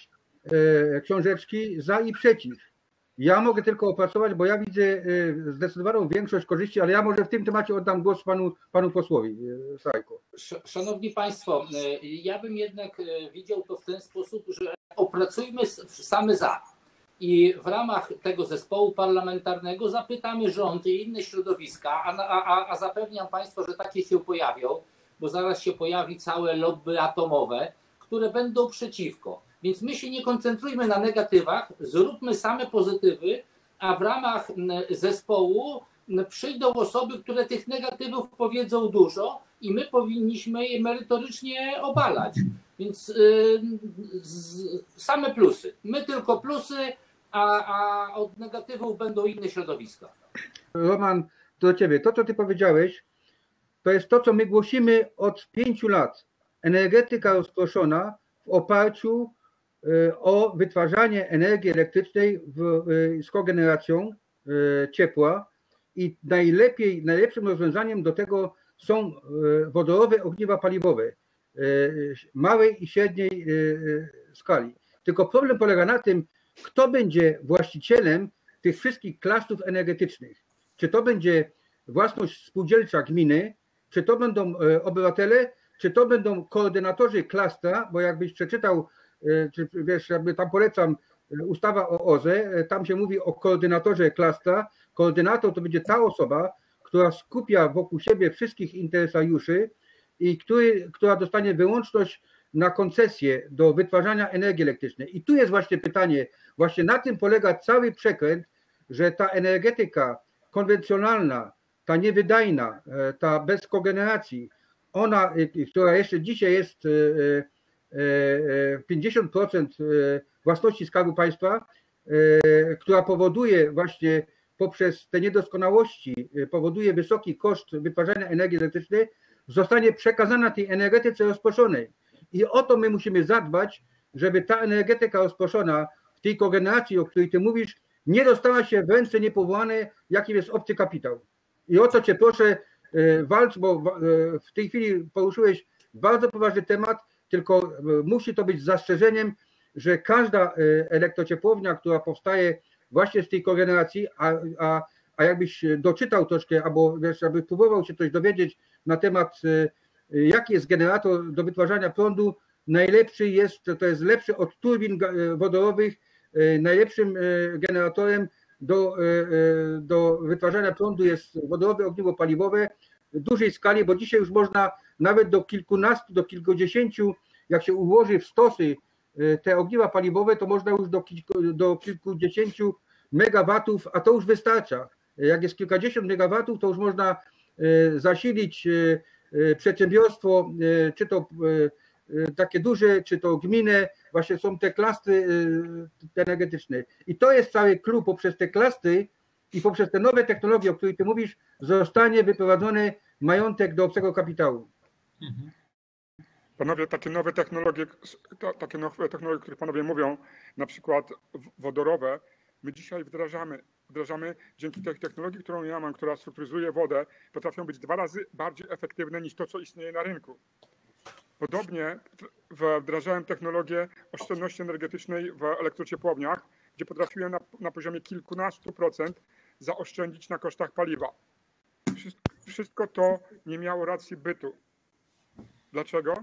książeczki za i przeciw. Ja mogę tylko opracować, bo ja widzę zdecydowaną większość korzyści, ale ja może w tym temacie oddam głos panu, panu posłowi Sahajko. Szanowni Państwo, ja bym jednak widział to w ten sposób, że opracujmy same za. I w ramach tego zespołu parlamentarnego zapytamy rząd i inne środowiska, a, a, a zapewniam Państwa, że takie się pojawią, bo zaraz się pojawi całe lobby atomowe, które będą przeciwko. Więc my się nie koncentrujmy na negatywach, zróbmy same pozytywy, a w ramach zespołu przyjdą osoby, które tych negatywów powiedzą dużo i my powinniśmy je merytorycznie obalać. Więc yy, z, same plusy. My tylko plusy, a, a od negatywów będą inne środowiska. Roman, do ciebie. To, co ty powiedziałeś, to jest to, co my głosimy od pięciu lat. Energetyka rozproszona w oparciu o wytwarzanie energii elektrycznej w, z kogeneracją ciepła i najlepiej, najlepszym rozwiązaniem do tego są wodorowe ogniwa paliwowe małej i średniej skali. Tylko problem polega na tym, kto będzie właścicielem tych wszystkich klastrów energetycznych. Czy to będzie własność spółdzielcza gminy, czy to będą obywatele, czy to będą koordynatorzy klastra, bo jakbyś przeczytał, czy wiesz, jakby tam polecam ustawa o O Z E, tam się mówi o koordynatorze klastra. Koordynator to będzie ta osoba, która skupia wokół siebie wszystkich interesariuszy i który, która dostanie wyłączność na koncesję do wytwarzania energii elektrycznej. I tu jest właśnie pytanie, właśnie na tym polega cały przekręt, że ta energetyka konwencjonalna, ta niewydajna, ta bez kogeneracji, ona, która jeszcze dzisiaj jest pięćdziesiąt procent własności Skarbu Państwa, która powoduje właśnie poprzez te niedoskonałości, powoduje wysoki koszt wytwarzania energii elektrycznej, zostanie przekazana tej energetyce rozproszonej. I o to my musimy zadbać, żeby ta energetyka rozproszona w tej kogeneracji, o której ty mówisz, nie dostała się w ręce niepowołane, jakim jest obcy kapitał. I o to cię proszę, walcz, bo w tej chwili poruszyłeś bardzo poważny temat, tylko musi to być z zastrzeżeniem, że każda elektrociepłownia, która powstaje właśnie z tej kogeneracji, a, a, a jakbyś doczytał troszkę, albo wiesz, aby próbował się coś dowiedzieć na temat, jaki jest generator do wytwarzania prądu, najlepszy jest, to jest lepszy od turbin wodorowych, najlepszym generatorem do, do wytwarzania prądu jest wodorowe ogniwo paliwowe w dużej skali, bo dzisiaj już można nawet do kilkunastu, do kilkudziesięciu, jak się ułoży w stosy te ogniwa paliwowe, to można już do, kilku, do kilkudziesięciu megawatów, a to już wystarcza. Jak jest kilkadziesiąt megawatów, to już można zasilić przedsiębiorstwo, czy to takie duże, czy to gminę, właśnie są te klastry energetyczne. I to jest cały klucz, poprzez te klastry i poprzez te nowe technologie, o których ty mówisz, zostanie wyprowadzony majątek do obcego kapitału. Panowie, takie nowe technologie, takie nowe technologie, o których panowie mówią, na przykład wodorowe, my dzisiaj wdrażamy. Wdrażamy dzięki tej technologii, którą ja mam, która strukturyzuje wodę, potrafią być dwa razy bardziej efektywne niż to, co istnieje na rynku. Podobnie wdrażałem technologię oszczędności energetycznej w elektrociepłowniach, gdzie potrafiłem na, na poziomie kilkunastu procent zaoszczędzić na kosztach paliwa. Wszystko, wszystko to nie miało racji bytu. Dlaczego?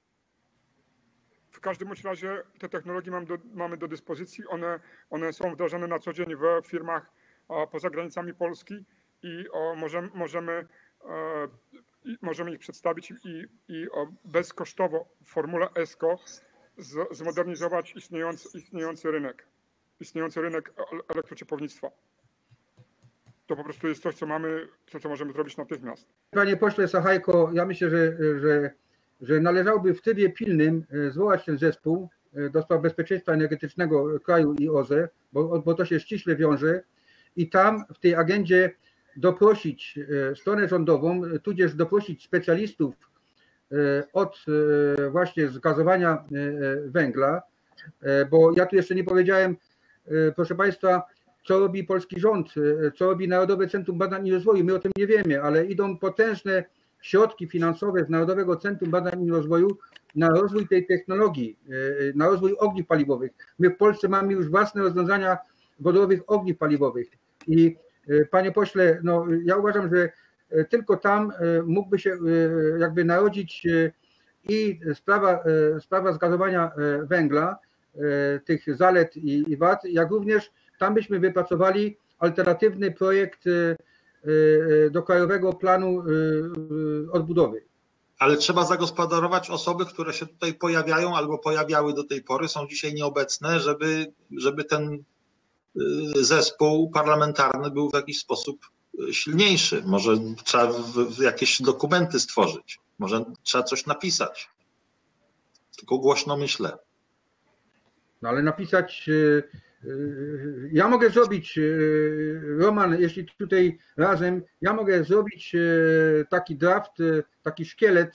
W każdym razie te technologie mamy do, mamy do dyspozycji, one, one są wdrażane na co dzień w firmach a, poza granicami Polski i o, możemy, możemy, e, i możemy ich przedstawić i, i o, bezkosztowo w formule E S C O z, zmodernizować istniejący, istniejący rynek, istniejący rynek elektrociepłownictwa. To po prostu jest coś, co mamy, co, co możemy zrobić natychmiast. Panie pośle Sahajko, ja myślę, że, że, że należałoby w trybie pilnym zwołać ten zespół do spraw bezpieczeństwa energetycznego kraju i O Z E, bo, bo to się ściśle wiąże i tam w tej agendzie doprosić stronę rządową, tudzież doprosić specjalistów od właśnie zgazowania węgla, bo ja tu jeszcze nie powiedziałem, proszę Państwa, co robi polski rząd, co robi Narodowe Centrum Badań i Rozwoju. My o tym nie wiemy, ale idą potężne środki finansowe z Narodowego Centrum Badań i Rozwoju na rozwój tej technologii, na rozwój ogniw paliwowych. My w Polsce mamy już własne rozwiązania wodorowych ogniw paliwowych i panie pośle, no ja uważam, że tylko tam mógłby się jakby narodzić i sprawa, sprawa zgazowania węgla, tych zalet i, i wad, jak również tam byśmy wypracowali alternatywny projekt do Krajowego Planu Odbudowy. Ale trzeba zagospodarować osoby, które się tutaj pojawiają albo pojawiały do tej pory, są dzisiaj nieobecne, żeby, żeby ten zespół parlamentarny był w jakiś sposób silniejszy. Może trzeba jakieś dokumenty stworzyć, może trzeba coś napisać. Tylko głośno myślę. No ale napisać, ja mogę zrobić, Roman, jeśli tutaj razem, ja mogę zrobić taki draft, taki szkielet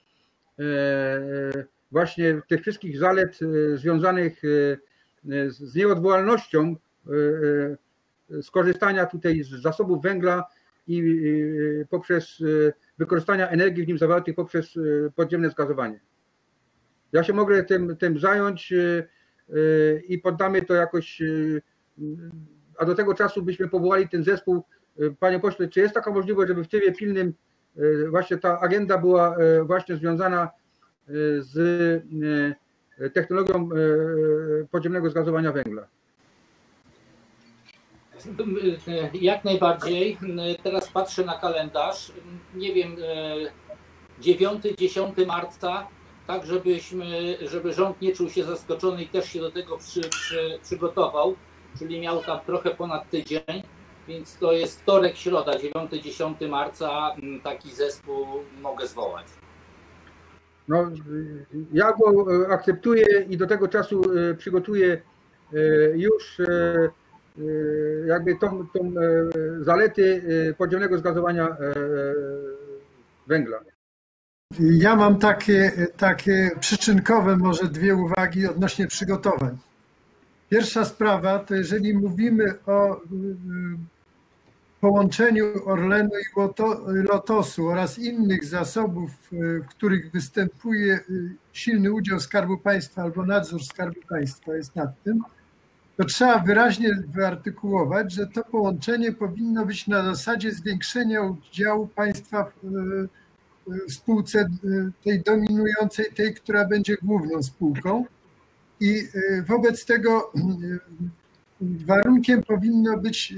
właśnie tych wszystkich zalet związanych z nieodwołalnością skorzystania tutaj z zasobów węgla i poprzez wykorzystania energii w nim zawartych poprzez podziemne zgazowanie. Ja się mogę tym, tym zająć i poddamy to jakoś, a do tego czasu byśmy powołali ten zespół. Panie pośle, czy jest taka możliwość, żeby w trybie pilnym właśnie ta agenda była właśnie związana z technologią podziemnego zgazowania węgla? Jak najbardziej. Teraz patrzę na kalendarz. Nie wiem, dziewiątego dziesiątego marca, tak żebyśmy, żeby rząd nie czuł się zaskoczony i też się do tego przy, przy, przygotował, czyli miał tam trochę ponad tydzień, więc to jest wtorek, środa, dziewiątego dziesiątego marca taki zespół mogę zwołać. No, ja go akceptuję i do tego czasu przygotuję już jakby tą, tą zalety podziemnego zgazowania węgla. Ja mam takie, takie przyczynkowe może dwie uwagi odnośnie przygotowań. Pierwsza sprawa to jeżeli mówimy o połączeniu Orlenu i Lotosu oraz innych zasobów, w których występuje silny udział Skarbu Państwa albo nadzór Skarbu Państwa jest nad tym, to trzeba wyraźnie wyartykułować, że to połączenie powinno być na zasadzie zwiększenia udziału państwa w spółce tej dominującej, tej, która będzie główną spółką. I wobec tego warunkiem powinno być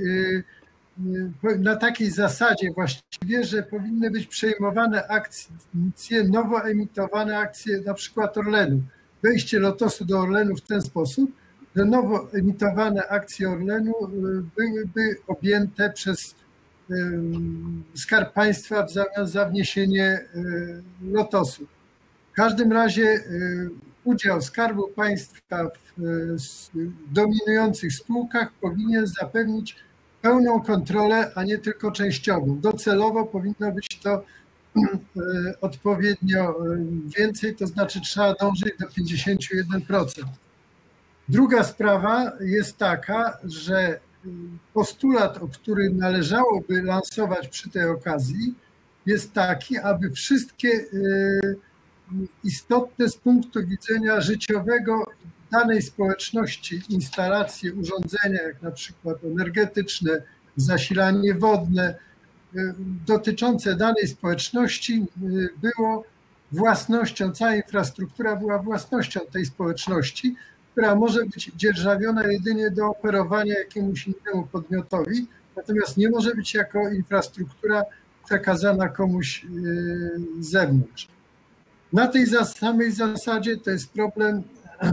na takiej zasadzie właściwie, że powinny być przejmowane akcje, nowo emitowane akcje na przykład Orlenu. Wejście Lotosu do Orlenu w ten sposób, że nowo emitowane akcje Orlenu byłyby objęte przez Skarb Państwa w zamian za wniesienie Lotosu. W każdym razie udział Skarbu Państwa w dominujących spółkach powinien zapewnić pełną kontrolę, a nie tylko częściową. Docelowo powinno być to odpowiednio więcej, to znaczy trzeba dążyć do pięćdziesiąt jeden procent. Druga sprawa jest taka, że postulat, o który należałoby lansować przy tej okazji, jest taki, aby wszystkie istotne z punktu widzenia życiowego danej społeczności instalacje, urządzenia, jak na przykład energetyczne, zasilanie wodne, dotyczące danej społeczności było własnością, cała infrastruktura była własnością tej społeczności, która może być dzierżawiona jedynie do operowania jakiemuś innemu podmiotowi, natomiast nie może być jako infrastruktura przekazana komuś z zewnątrz. Na tej samej zasadzie to jest problem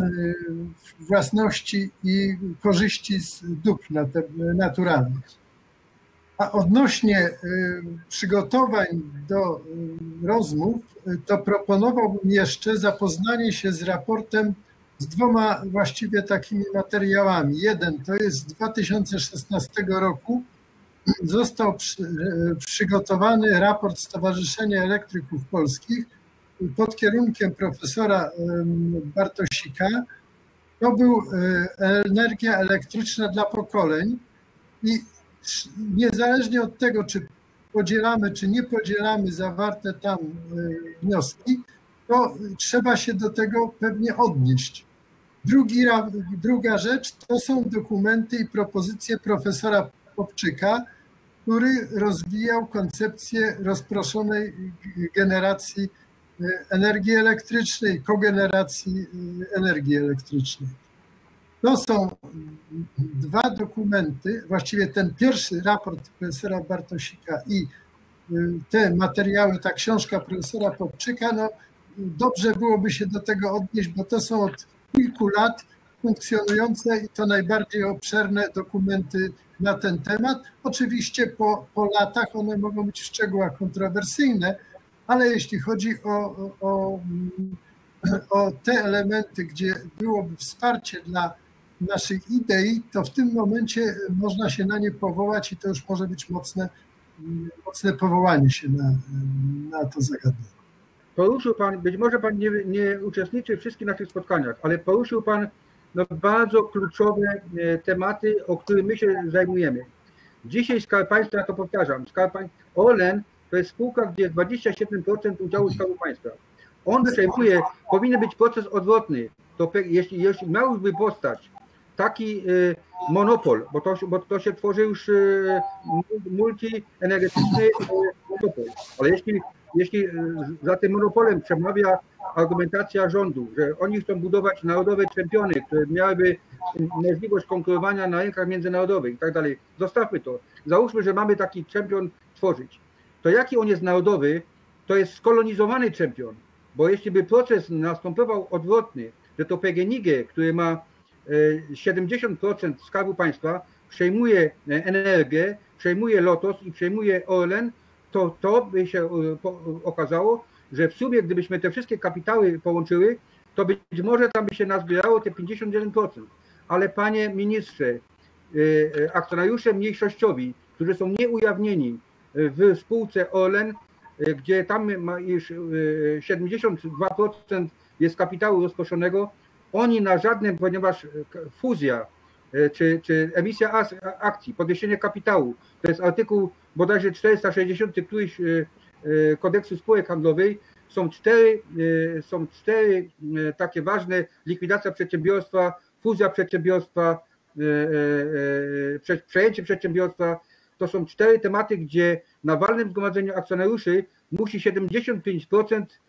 własności i korzyści z dóbr naturalnych. A odnośnie przygotowań do rozmów, to proponowałbym jeszcze zapoznanie się z raportem z dwoma właściwie takimi materiałami. Jeden to jest z dwa tysiące szesnastego roku. Został przy, przygotowany raport Stowarzyszenia Elektryków Polskich pod kierunkiem profesora Bartosika. To był energia elektryczna dla pokoleń i niezależnie od tego, czy podzielamy, czy nie podzielamy zawarte tam wnioski, to trzeba się do tego pewnie odnieść. Drugi, druga rzecz to są dokumenty i propozycje profesora Popczyka, który rozwijał koncepcję rozproszonej generacji energii elektrycznej, kogeneracji energii elektrycznej. To są dwa dokumenty, właściwie ten pierwszy raport profesora Bartosika i te materiały, ta książka profesora Popczyka, no dobrze byłoby się do tego odnieść, bo to są od kilku lat funkcjonujące i to najbardziej obszerne dokumenty na ten temat. Oczywiście po, po latach one mogą być w szczegółach kontrowersyjne, ale jeśli chodzi o, o, o te elementy, gdzie byłoby wsparcie dla naszych idei, to w tym momencie można się na nie powołać i to już może być mocne, mocne powołanie się na, na to zagadnienie. Poruszył Pan, być może Pan nie, nie uczestniczy w wszystkich naszych spotkaniach, ale poruszył Pan no, bardzo kluczowe tematy, o których my się zajmujemy. Dzisiaj Skarb Państwa, ja to powtarzam, Skarb Państwa, Orlen to jest spółka, gdzie jest dwadzieścia siedem procent udziału Skarbu Państwa. On przejmuje, powinien być proces odwrotny. To, jeśli, jeśli miałby powstać taki y, monopol, bo to, bo to się tworzy już y, multienergetyczny y, monopol, ale jeśli, jeśli y, za tym monopolem przemawia argumentacja rządu, że oni chcą budować narodowe czempiony, które miałyby możliwość konkurowania na rynkach międzynarodowych i tak dalej, zostawmy to. Załóżmy, że mamy taki czempion tworzyć. To jaki on jest narodowy, to jest skolonizowany czempion, bo jeśli by proces następował odwrotny, że to P G N I G, który ma siedemdziesiąt procent Skarbu Państwa, przejmuje energię, przejmuje Lotos i przejmuje Orlen, to to by się okazało, że w sumie gdybyśmy te wszystkie kapitały połączyły, to być może tam by się nazbierało te pięćdziesiąt jeden procent. Ale panie ministrze, akcjonariusze mniejszościowi, którzy są nieujawnieni w spółce Orlen, gdzie tam ma już siedemdziesiąt dwa procent jest kapitału rozproszonego, oni na żadnym, ponieważ fuzja czy, czy emisja akcji, podniesienie kapitału, to jest artykuł bodajże czterysta sześćdziesiąty któryś kodeksu spółek handlowych, są cztery, są cztery takie ważne: likwidacja przedsiębiorstwa, fuzja przedsiębiorstwa, przejęcie przedsiębiorstwa. To są cztery tematy, gdzie na walnym zgromadzeniu akcjonariuszy musi siedemdziesiąt pięć procent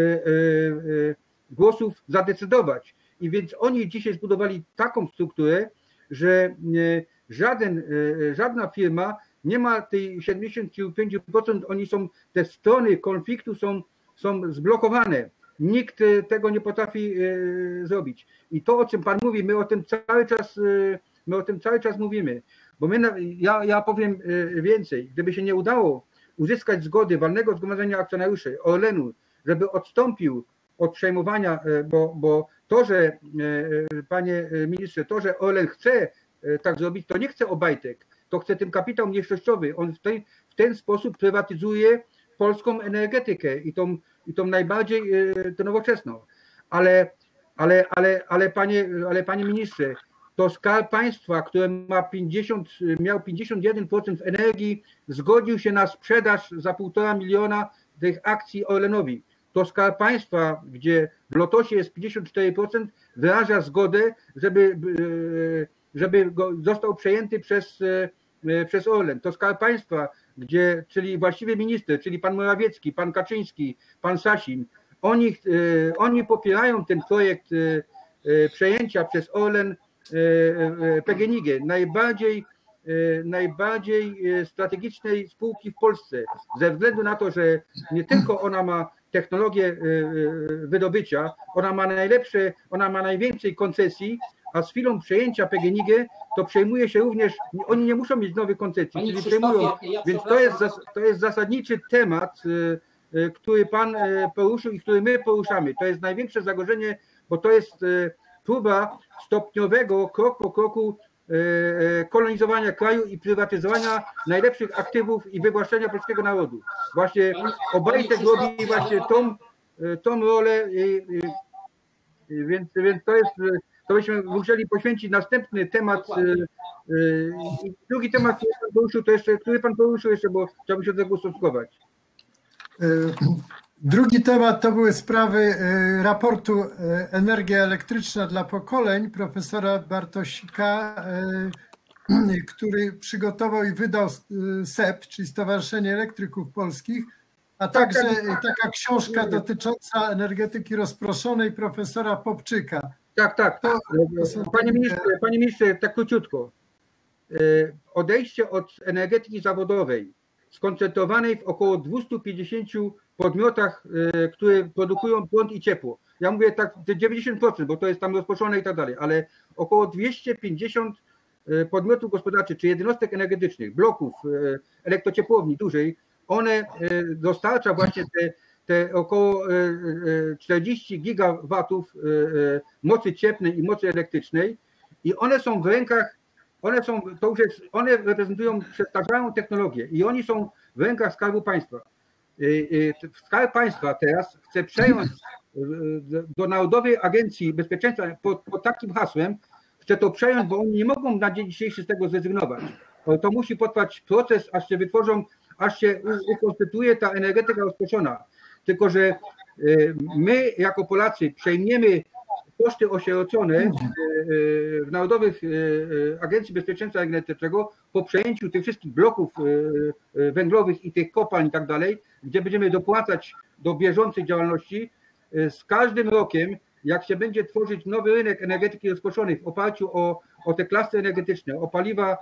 głosów zadecydować. I więc oni dzisiaj zbudowali taką strukturę, że żaden, żadna firma nie ma tej siedemdziesiąt pięć procent, oni są, te strony konfliktu są, są zblokowane. Nikt tego nie potrafi zrobić. I to, o czym Pan mówi, my o tym cały czas, my o tym cały czas mówimy. Bo my, ja, ja powiem więcej, gdyby się nie udało uzyskać zgody walnego zgromadzenia akcjonariuszy Orlenu, żeby odstąpił od przejmowania, bo, bo to, że panie ministrze, to, że Orlen chce tak zrobić, to nie chce Obajtek, to chce ten kapitał mniejszościowy. On w ten, w ten sposób prywatyzuje polską energetykę i tą, i tą najbardziej to nowoczesną. Ale, ale, ale, ale, panie, ale panie ministrze, to Skarb Państwa, który ma pięćdziesiąt, miał pięćdziesiąt jeden procent energii, zgodził się na sprzedaż za półtora miliona tych akcji Orlenowi. To Skarb Państwa, gdzie w Lotosie jest pięćdziesiąt cztery procent, wyraża zgodę, żeby, żeby go został przejęty przez, przez Orlen. To Skarb Państwa, gdzie, czyli właściwy minister, czyli pan Morawiecki, pan Kaczyński, pan Sasin, oni, oni popierają ten projekt przejęcia przez Orlen P G N I G, najbardziej, najbardziej strategicznej spółki w Polsce, ze względu na to, że nie tylko ona ma technologię wydobycia, ona ma najlepsze, ona ma najwięcej koncesji, a z chwilą przejęcia P G N I G to przejmuje się również, oni nie muszą mieć nowych koncesji, czyli przejmują, ja więc to jest, to jest zasadniczy temat, który Pan poruszył i który my poruszamy. To jest największe zagrożenie, bo to jest próba stopniowego, krok po kroku kolonizowania kraju i prywatyzowania najlepszych aktywów i wywłaszczenia polskiego narodu. Właśnie Obajtek robi właśnie tą, tą rolę, więc, więc to jest, to byśmy musieli poświęcić następny temat. I drugi temat, który Pan poruszył, to jeszcze, który Pan poruszył jeszcze, bo chciałbym się do tego ustosunkować. Drugi temat to były sprawy raportu Energia elektryczna dla pokoleń profesora Bartosika, który przygotował i wydał S E P, czyli Stowarzyszenie Elektryków Polskich, a także taka książka dotycząca energetyki rozproszonej profesora Popczyka. Tak, tak. To, panie, ministrze, panie ministrze, tak króciutko. Odejście od energetyki zawodowej, skoncentrowanej w około dwieście pięćdziesiąt podmiotach, które produkują prąd i ciepło. Ja mówię tak dziewięćdziesiąt procent, bo to jest tam rozproszone i tak dalej, ale około dwieście pięćdziesiąt podmiotów gospodarczych, czy jednostek energetycznych, bloków, elektrociepłowni dużej, one dostarcza właśnie te, te około czterdzieści gigawatów mocy cieplnej i mocy elektrycznej i one są w rękach, one są, to już jest, one reprezentują przestarzałą technologię i oni są w rękach Skarbu Państwa. Skarb Państwa teraz chce przejąć do Narodowej Agencji Bezpieczeństwa pod, pod takim hasłem, chce to przejąć, bo oni nie mogą na dzień dzisiejszy z tego zrezygnować. To musi potrwać proces, aż się wytworzą, aż się ukonstytuuje ta energetyka rozproszona. Tylko że my jako Polacy przejmiemy koszty osierocone w Narodowych Agencji Bezpieczeństwa Energetycznego po przejęciu tych wszystkich bloków węglowych i tych kopalń i tak dalej, gdzie będziemy dopłacać do bieżącej działalności. Z każdym rokiem, jak się będzie tworzyć nowy rynek energetyki rozproszonej w oparciu o, o te klasy energetyczne, o paliwa,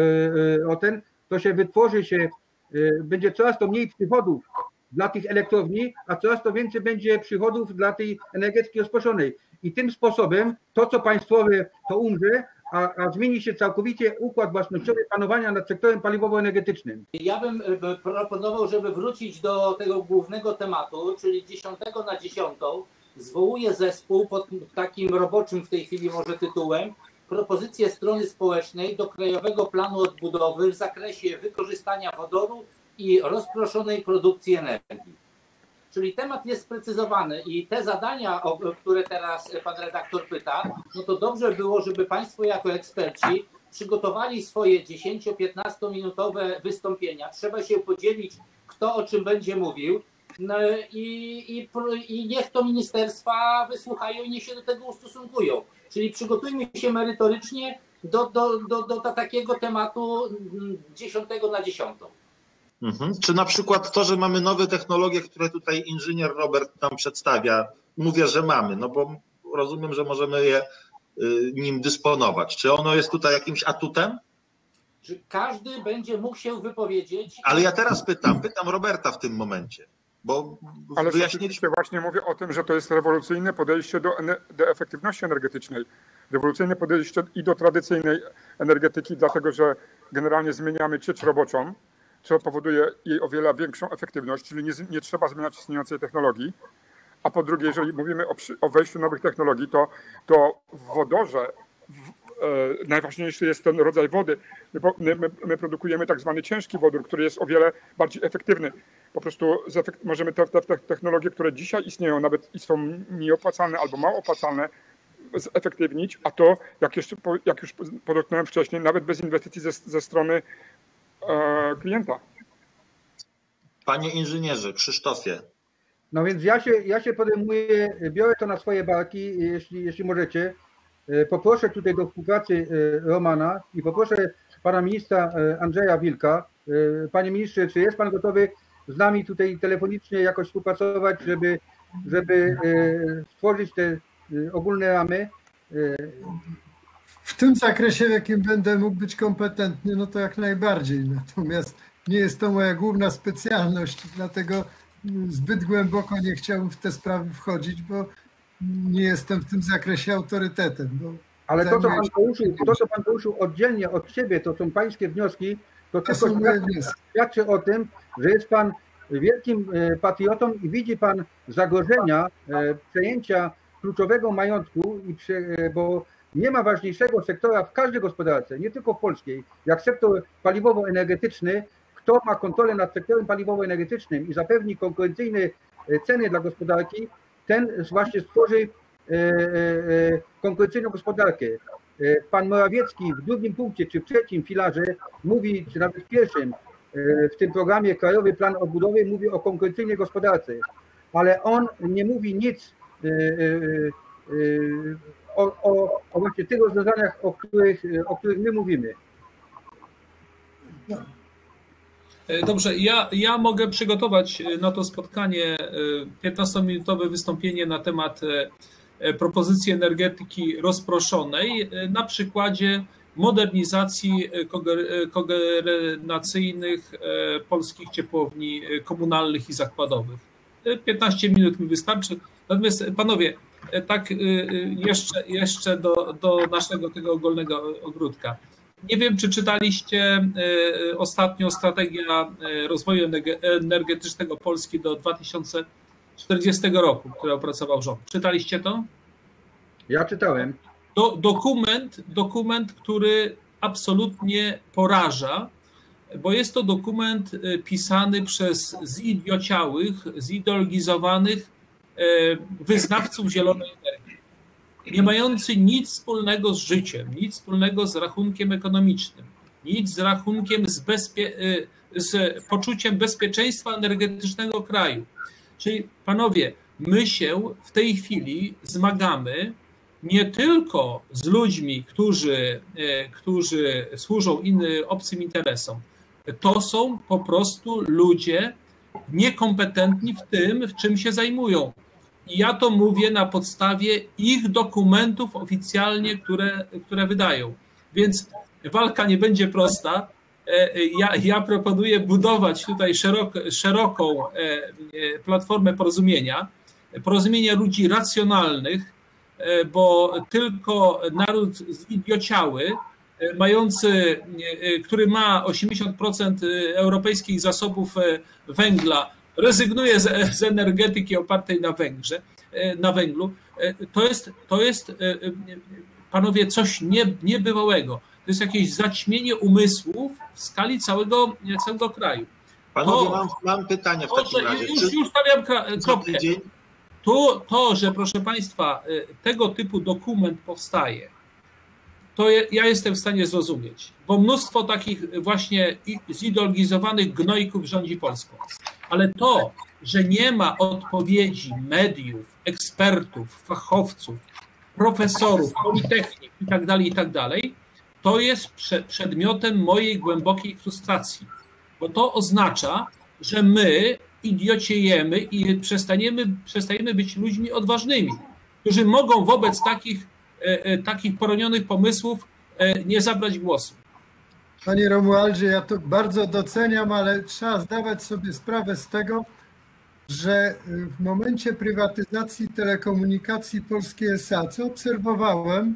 o ten, to się wytworzy się, będzie coraz to mniej przychodów dla tych elektrowni, a coraz to więcej będzie przychodów dla tej energetyki rozproszonej. I tym sposobem to, co państwowe, to umrze, a, a zmieni się całkowicie układ własnościowy panowania nad sektorem paliwowo-energetycznym. Ja bym proponował, żeby wrócić do tego głównego tematu, czyli dziesiątego na dziesiątą zwołuję zespół pod takim roboczym w tej chwili może tytułem propozycje strony społecznej do Krajowego Planu Odbudowy w zakresie wykorzystania wodoru i rozproszonej produkcji energii. Czyli temat jest sprecyzowany i te zadania, o które teraz pan redaktor pyta, no to dobrze było, żeby państwo jako eksperci przygotowali swoje dziesięcio-piętnastominutowe wystąpienia. Trzeba się podzielić, kto o czym będzie mówił. No i, i, i niech to ministerstwa wysłuchają i niech się do tego ustosunkują. Czyli przygotujmy się merytorycznie do, do, do, do, do takiego tematu dziesiątego na dziesiątą. Mhm. Czy na przykład to, że mamy nowe technologie, które tutaj inżynier Robert nam przedstawia, mówię, że mamy, no bo rozumiem, że możemy je nim dysponować. Czy ono jest tutaj jakimś atutem? Czy każdy będzie mógł się wypowiedzieć? Ale ja teraz pytam, pytam Roberta w tym momencie. Bo Ale wyjaśniliśmy, właśnie mówię o tym, że to jest rewolucyjne podejście do, do efektywności energetycznej. Rewolucyjne podejście i do tradycyjnej energetyki, dlatego że generalnie zmieniamy ciecz roboczą, co powoduje jej o wiele większą efektywność, czyli nie, nie trzeba zmieniać istniejącej technologii. A po drugie, jeżeli mówimy o, o wejściu nowych technologii, to, to w wodorze w, e, najważniejszy jest ten rodzaj wody. My, my, my produkujemy tak zwany ciężki wodór, który jest o wiele bardziej efektywny. Po prostu efekt, możemy te, te, te technologie, które dzisiaj istnieją, nawet i są nieopłacalne albo mało opłacalne, zefektywnić, a to, jak, jeszcze, jak już podotknąłem wcześniej, nawet bez inwestycji ze, ze strony e, klienta. Panie inżynierze, Krzysztofie. No więc ja się, ja się podejmuję, biorę to na swoje barki, jeśli, jeśli możecie. Poproszę tutaj do współpracy Romana i poproszę pana ministra Andrzeja Wilka. Panie ministrze, czy jest pan gotowy z nami tutaj telefonicznie jakoś współpracować, żeby, żeby stworzyć te ogólne ramy? W tym zakresie, w jakim będę mógł być kompetentny, no to jak najbardziej. Natomiast nie jest to moja główna specjalność, dlatego zbyt głęboko nie chciałbym w te sprawy wchodzić, bo nie jestem w tym zakresie autorytetem. Bo ale to co, pan poruszył, to, co pan poruszył oddzielnie od siebie, to są pańskie wnioski, to, to tylko świadczy, świadczy o tym, że jest pan wielkim patriotą i widzi pan zagrożenia przejęcia kluczowego majątku, bo nie ma ważniejszego sektora w każdej gospodarce, nie tylko w polskiej, jak sektor paliwowo-energetyczny. Kto ma kontrolę nad sektorem paliwowo-energetycznym i zapewni konkurencyjne ceny dla gospodarki, ten właśnie stworzy konkurencyjną gospodarkę. Pan Morawiecki w drugim punkcie, czy w trzecim filarze mówi, czy nawet w pierwszym, w tym programie Krajowy Plan Odbudowy mówi o konkurencyjnej gospodarce. ale on nie mówi nic o, o, o właśnie tych rozwiązaniach, o których, o których my mówimy. Dobrze, ja, ja mogę przygotować na to spotkanie piętnastominutowe wystąpienie na temat propozycji energetyki rozproszonej na przykładzie modernizacji kogeneracyjnych polskich ciepłowni komunalnych i zakładowych. piętnaście minut mi wystarczy. Natomiast panowie, tak jeszcze, jeszcze do, do naszego tego ogólnego ogródka. Nie wiem, czy czytaliście ostatnio Strategia Rozwoju Energetycznego Polski do dwa tysiące czterdziestego roku, które opracował rząd. Czytaliście to? Ja czytałem. Do, dokument, dokument, który absolutnie poraża, bo jest to dokument pisany przez zidiociałych, zideologizowanych wyznawców zielonej energii, nie mający nic wspólnego z życiem, nic wspólnego z rachunkiem ekonomicznym, nic z rachunkiem z, bezpie... z poczuciem bezpieczeństwa energetycznego kraju. Czyli panowie, my się w tej chwili zmagamy nie tylko z ludźmi, którzy, którzy służą innym obcym interesom. To są po prostu ludzie niekompetentni w tym, w czym się zajmują. I ja to mówię na podstawie ich dokumentów oficjalnie, które, które wydają. Więc walka nie będzie prosta. Ja, ja proponuję budować tutaj szerok, szeroką platformę porozumienia, porozumienia ludzi racjonalnych, bo tylko naród zidiociały, mający, który ma osiemdziesiąt procent europejskich zasobów węgla, rezygnuje z, z energetyki opartej na węgrze, na węglu. To jest, to jest, panowie, coś nie, niebywałego. To jest jakieś zaćmienie umysłów w skali całego, całego kraju. Panowie, to, mam, mam pytanie w to, takim razie. Już, Czy, już stawiam kropkę. To, to, że proszę państwa, tego typu dokument powstaje, to ja jestem w stanie zrozumieć, bo mnóstwo takich właśnie zideologizowanych gnojków rządzi Polską. Ale to, że nie ma odpowiedzi mediów, ekspertów, fachowców, profesorów, politechnik i tak dalej, i tak dalej, to jest przedmiotem mojej głębokiej frustracji, bo to oznacza, że my idiociejemy i przestaniemy, przestajemy być ludźmi odważnymi, którzy mogą wobec takich, takich poronionych pomysłów nie zabrać głosu. Panie Romualdzie, ja to bardzo doceniam, ale trzeba zdawać sobie sprawę z tego, że w momencie prywatyzacji telekomunikacji Polskiej S A, co obserwowałem,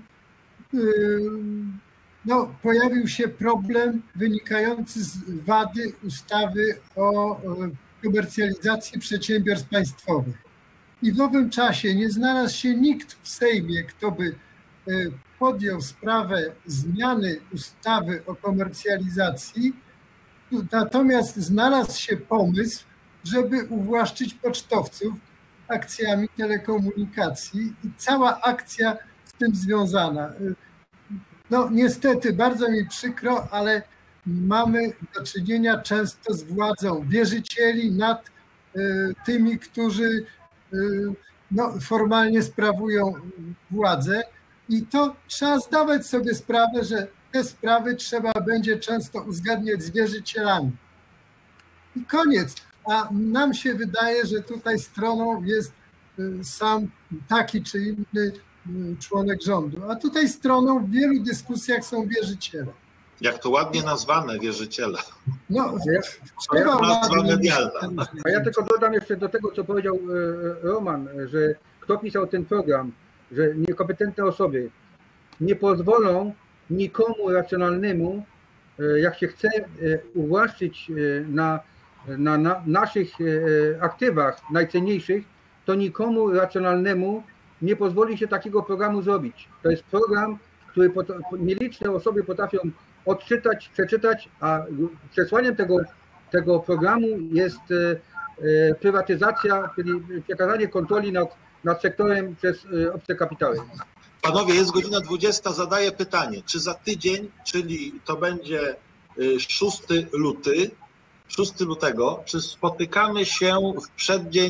no, pojawił się problem wynikający z wady ustawy o komercjalizacji przedsiębiorstw państwowych. I w owym czasie nie znalazł się nikt w Sejmie, kto by podjął sprawę zmiany ustawy o komercjalizacji, natomiast znalazł się pomysł, żeby uwłaszczyć pocztowców akcjami telekomunikacji i cała akcja z tym związana. No niestety, bardzo mi przykro, ale mamy do czynienia często z władzą wierzycieli nad tymi, którzy no, formalnie sprawują władzę. I to trzeba zdawać sobie sprawę, że te sprawy trzeba będzie często uzgadniać z wierzycielami. I koniec. A nam się wydaje, że tutaj stroną jest sam taki czy inny członek rządu. A tutaj stroną w wielu dyskusjach są wierzyciele. Jak to ładnie nazwane, wierzyciele. No, trzeba nazwa medialna. A ja tylko dodam jeszcze do tego, co powiedział Roman, że kto pisał ten program, że niekompetentne osoby nie pozwolą nikomu racjonalnemu, jak się chce uwłaszczyć na, na, na naszych aktywach najcenniejszych, to nikomu racjonalnemu nie pozwoli się takiego programu zrobić. To jest program, który nieliczne osoby potrafią odczytać, przeczytać, a przesłaniem tego, tego programu jest prywatyzacja, czyli przekazanie kontroli nad, nad sektorem przez obce kapitały. Panowie, jest godzina dwudziesta, zadaję pytanie, czy za tydzień, czyli to będzie szóstego lutego, szóstego lutego, czy spotykamy się w przeddzień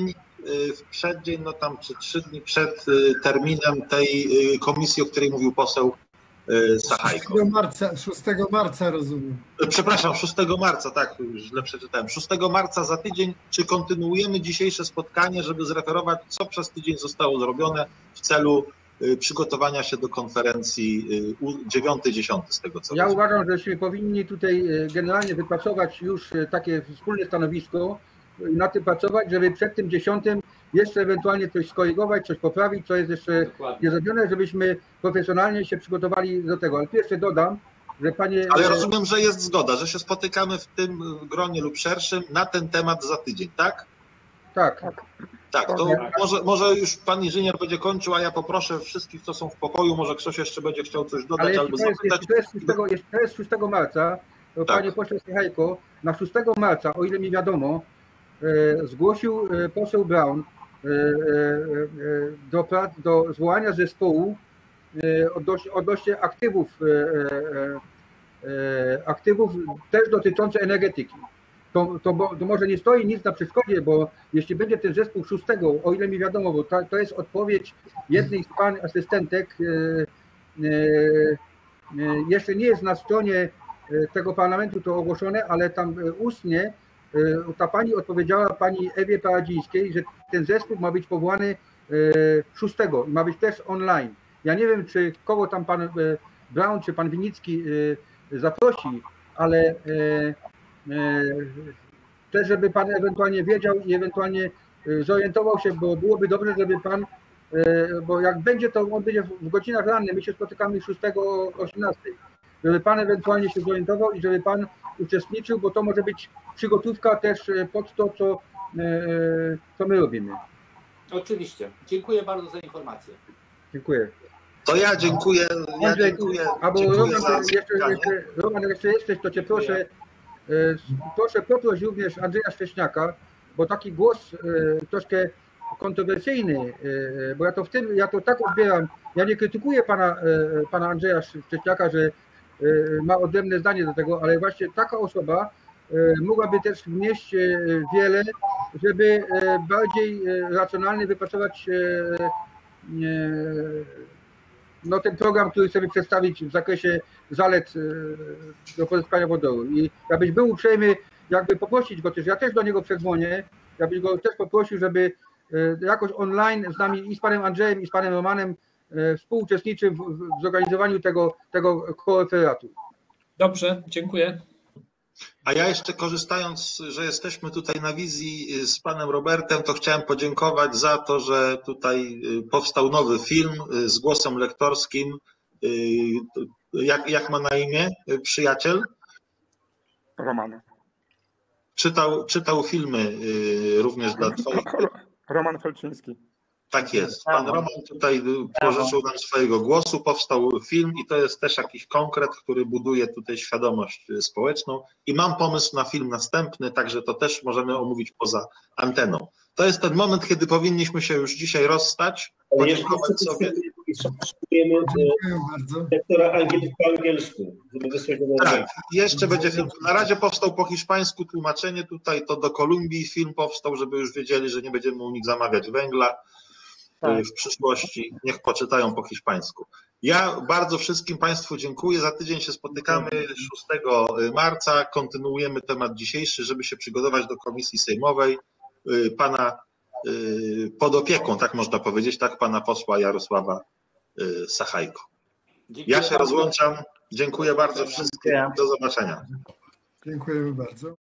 w przeddzień, no tam czy trzy dni przed terminem tej komisji, o której mówił poseł Sachajko. szóstego marca, szóstego marca rozumiem. Przepraszam, szóstego marca, tak, już źle przeczytałem. szóstego marca za tydzień, czy kontynuujemy dzisiejsze spotkanie, żeby zreferować, co przez tydzień zostało zrobione w celu przygotowania się do konferencji dziewiątej, dziesiątej z tego co Ja rozumiem. uważam, żeśmy powinni tutaj generalnie wypracować już takie wspólne stanowisko i na tym pracować, żeby przed tym dziesiątym jeszcze ewentualnie coś skorygować, coś poprawić, co jest jeszcze nie zrobione, żebyśmy profesjonalnie się przygotowali do tego. Ale tu jeszcze dodam, że panie... Ale rozumiem, że jest zgoda, że się spotykamy w tym gronie lub szerszym na ten temat za tydzień, tak? Tak. Tak, to może, może już pan inżynier będzie kończył, a ja poproszę wszystkich, co są w pokoju, może ktoś jeszcze będzie chciał coś dodać Ale albo to jest, zapytać. to jest, szóstego, to jest szóstego marca, tak. Panie pośle Sachajko, na szóstego marca, o ile mi wiadomo, e, zgłosił e, poseł Braun e, e, do, prac, do zwołania zespołu e, odnośnie, odnośnie aktywów, e, e, aktywów też dotyczących energetyki. To, to, bo, to może nie stoi nic na przeszkodzie, bo jeśli będzie ten zespół szóstego, o ile mi wiadomo, bo ta, to jest odpowiedź jednej z pań asystentek, e, e, jeszcze nie jest na stronie tego parlamentu to ogłoszone, ale tam ustnie ta pani odpowiedziała pani Ewie Paradzińskiej, że ten zespół ma być powołany szóstego i ma być też online. Ja nie wiem, czy kogo tam pan Braun czy pan Winnicki zaprosi, ale też, żeby pan ewentualnie wiedział i ewentualnie zorientował się, bo byłoby dobrze, żeby pan, bo jak będzie to, on będzie w godzinach rannych, my się spotykamy szóstego o osiemnastej, żeby pan ewentualnie się zorientował i żeby pan uczestniczył, bo to może być przygotówka też pod to, co, co my robimy. Oczywiście. Dziękuję bardzo za informację. Dziękuję. To ja dziękuję. Ja Andrzej, dziękuję, albo dziękuję Roman, za jeszcze, jeszcze, Roman, jeszcze jesteś, to cię proszę, proszę poproś również Andrzeja Szcześniaka, bo taki głos troszkę kontrowersyjny, bo ja to w tym, ja to tak odbieram, ja nie krytykuję pana, pana Andrzeja Szcześniaka, że ma odrębne zdanie do tego, ale właśnie taka osoba mogłaby też wnieść wiele, żeby bardziej racjonalnie wypracować no, ten program, który chcemy przedstawić w zakresie zalet do pozyskania wodoru. I jakbyś był uprzejmy, jakby poprosić go też, ja też do niego przedzwonię, jakbyś go też poprosił, żeby jakoś online z nami i z panem Andrzejem i z panem Romanem współuczestniczył w, w zorganizowaniu tego, tego koreferatu. Dobrze, dziękuję. A ja jeszcze korzystając, że jesteśmy tutaj na wizji z panem Robertem, to chciałem podziękować za to, że tutaj powstał nowy film z głosem lektorskim. Jak, jak ma na imię przyjaciel? Roman. Czytał, czytał filmy również dla twoich... Roman Felczyński. Tak jest. Pan Roman tutaj pożyczył nam swojego głosu, powstał film i to jest też jakiś konkret, który buduje tutaj świadomość społeczną. I mam pomysł na film następny, także to też możemy omówić poza anteną. To jest ten moment, kiedy powinniśmy się już dzisiaj rozstać, podziękować sobie. Potrzebujemy lektora angielskiego po angielsku, żeby wysłać do Tak, jeszcze będzie film. Na razie powstał po hiszpańsku tłumaczenie tutaj, to do Kolumbii film powstał, żeby już wiedzieli, że nie będziemy u nich zamawiać węgla. W przyszłości niech poczytają po hiszpańsku. Ja bardzo wszystkim Państwu dziękuję. Za tydzień się spotykamy szóstego marca. Kontynuujemy temat dzisiejszy, żeby się przygotować do komisji sejmowej. Pana pod opieką, tak można powiedzieć, tak, pana posła Jarosława Sachajko. Ja się rozłączam. Dziękuję bardzo wszystkim. Do zobaczenia. Dziękujemy bardzo.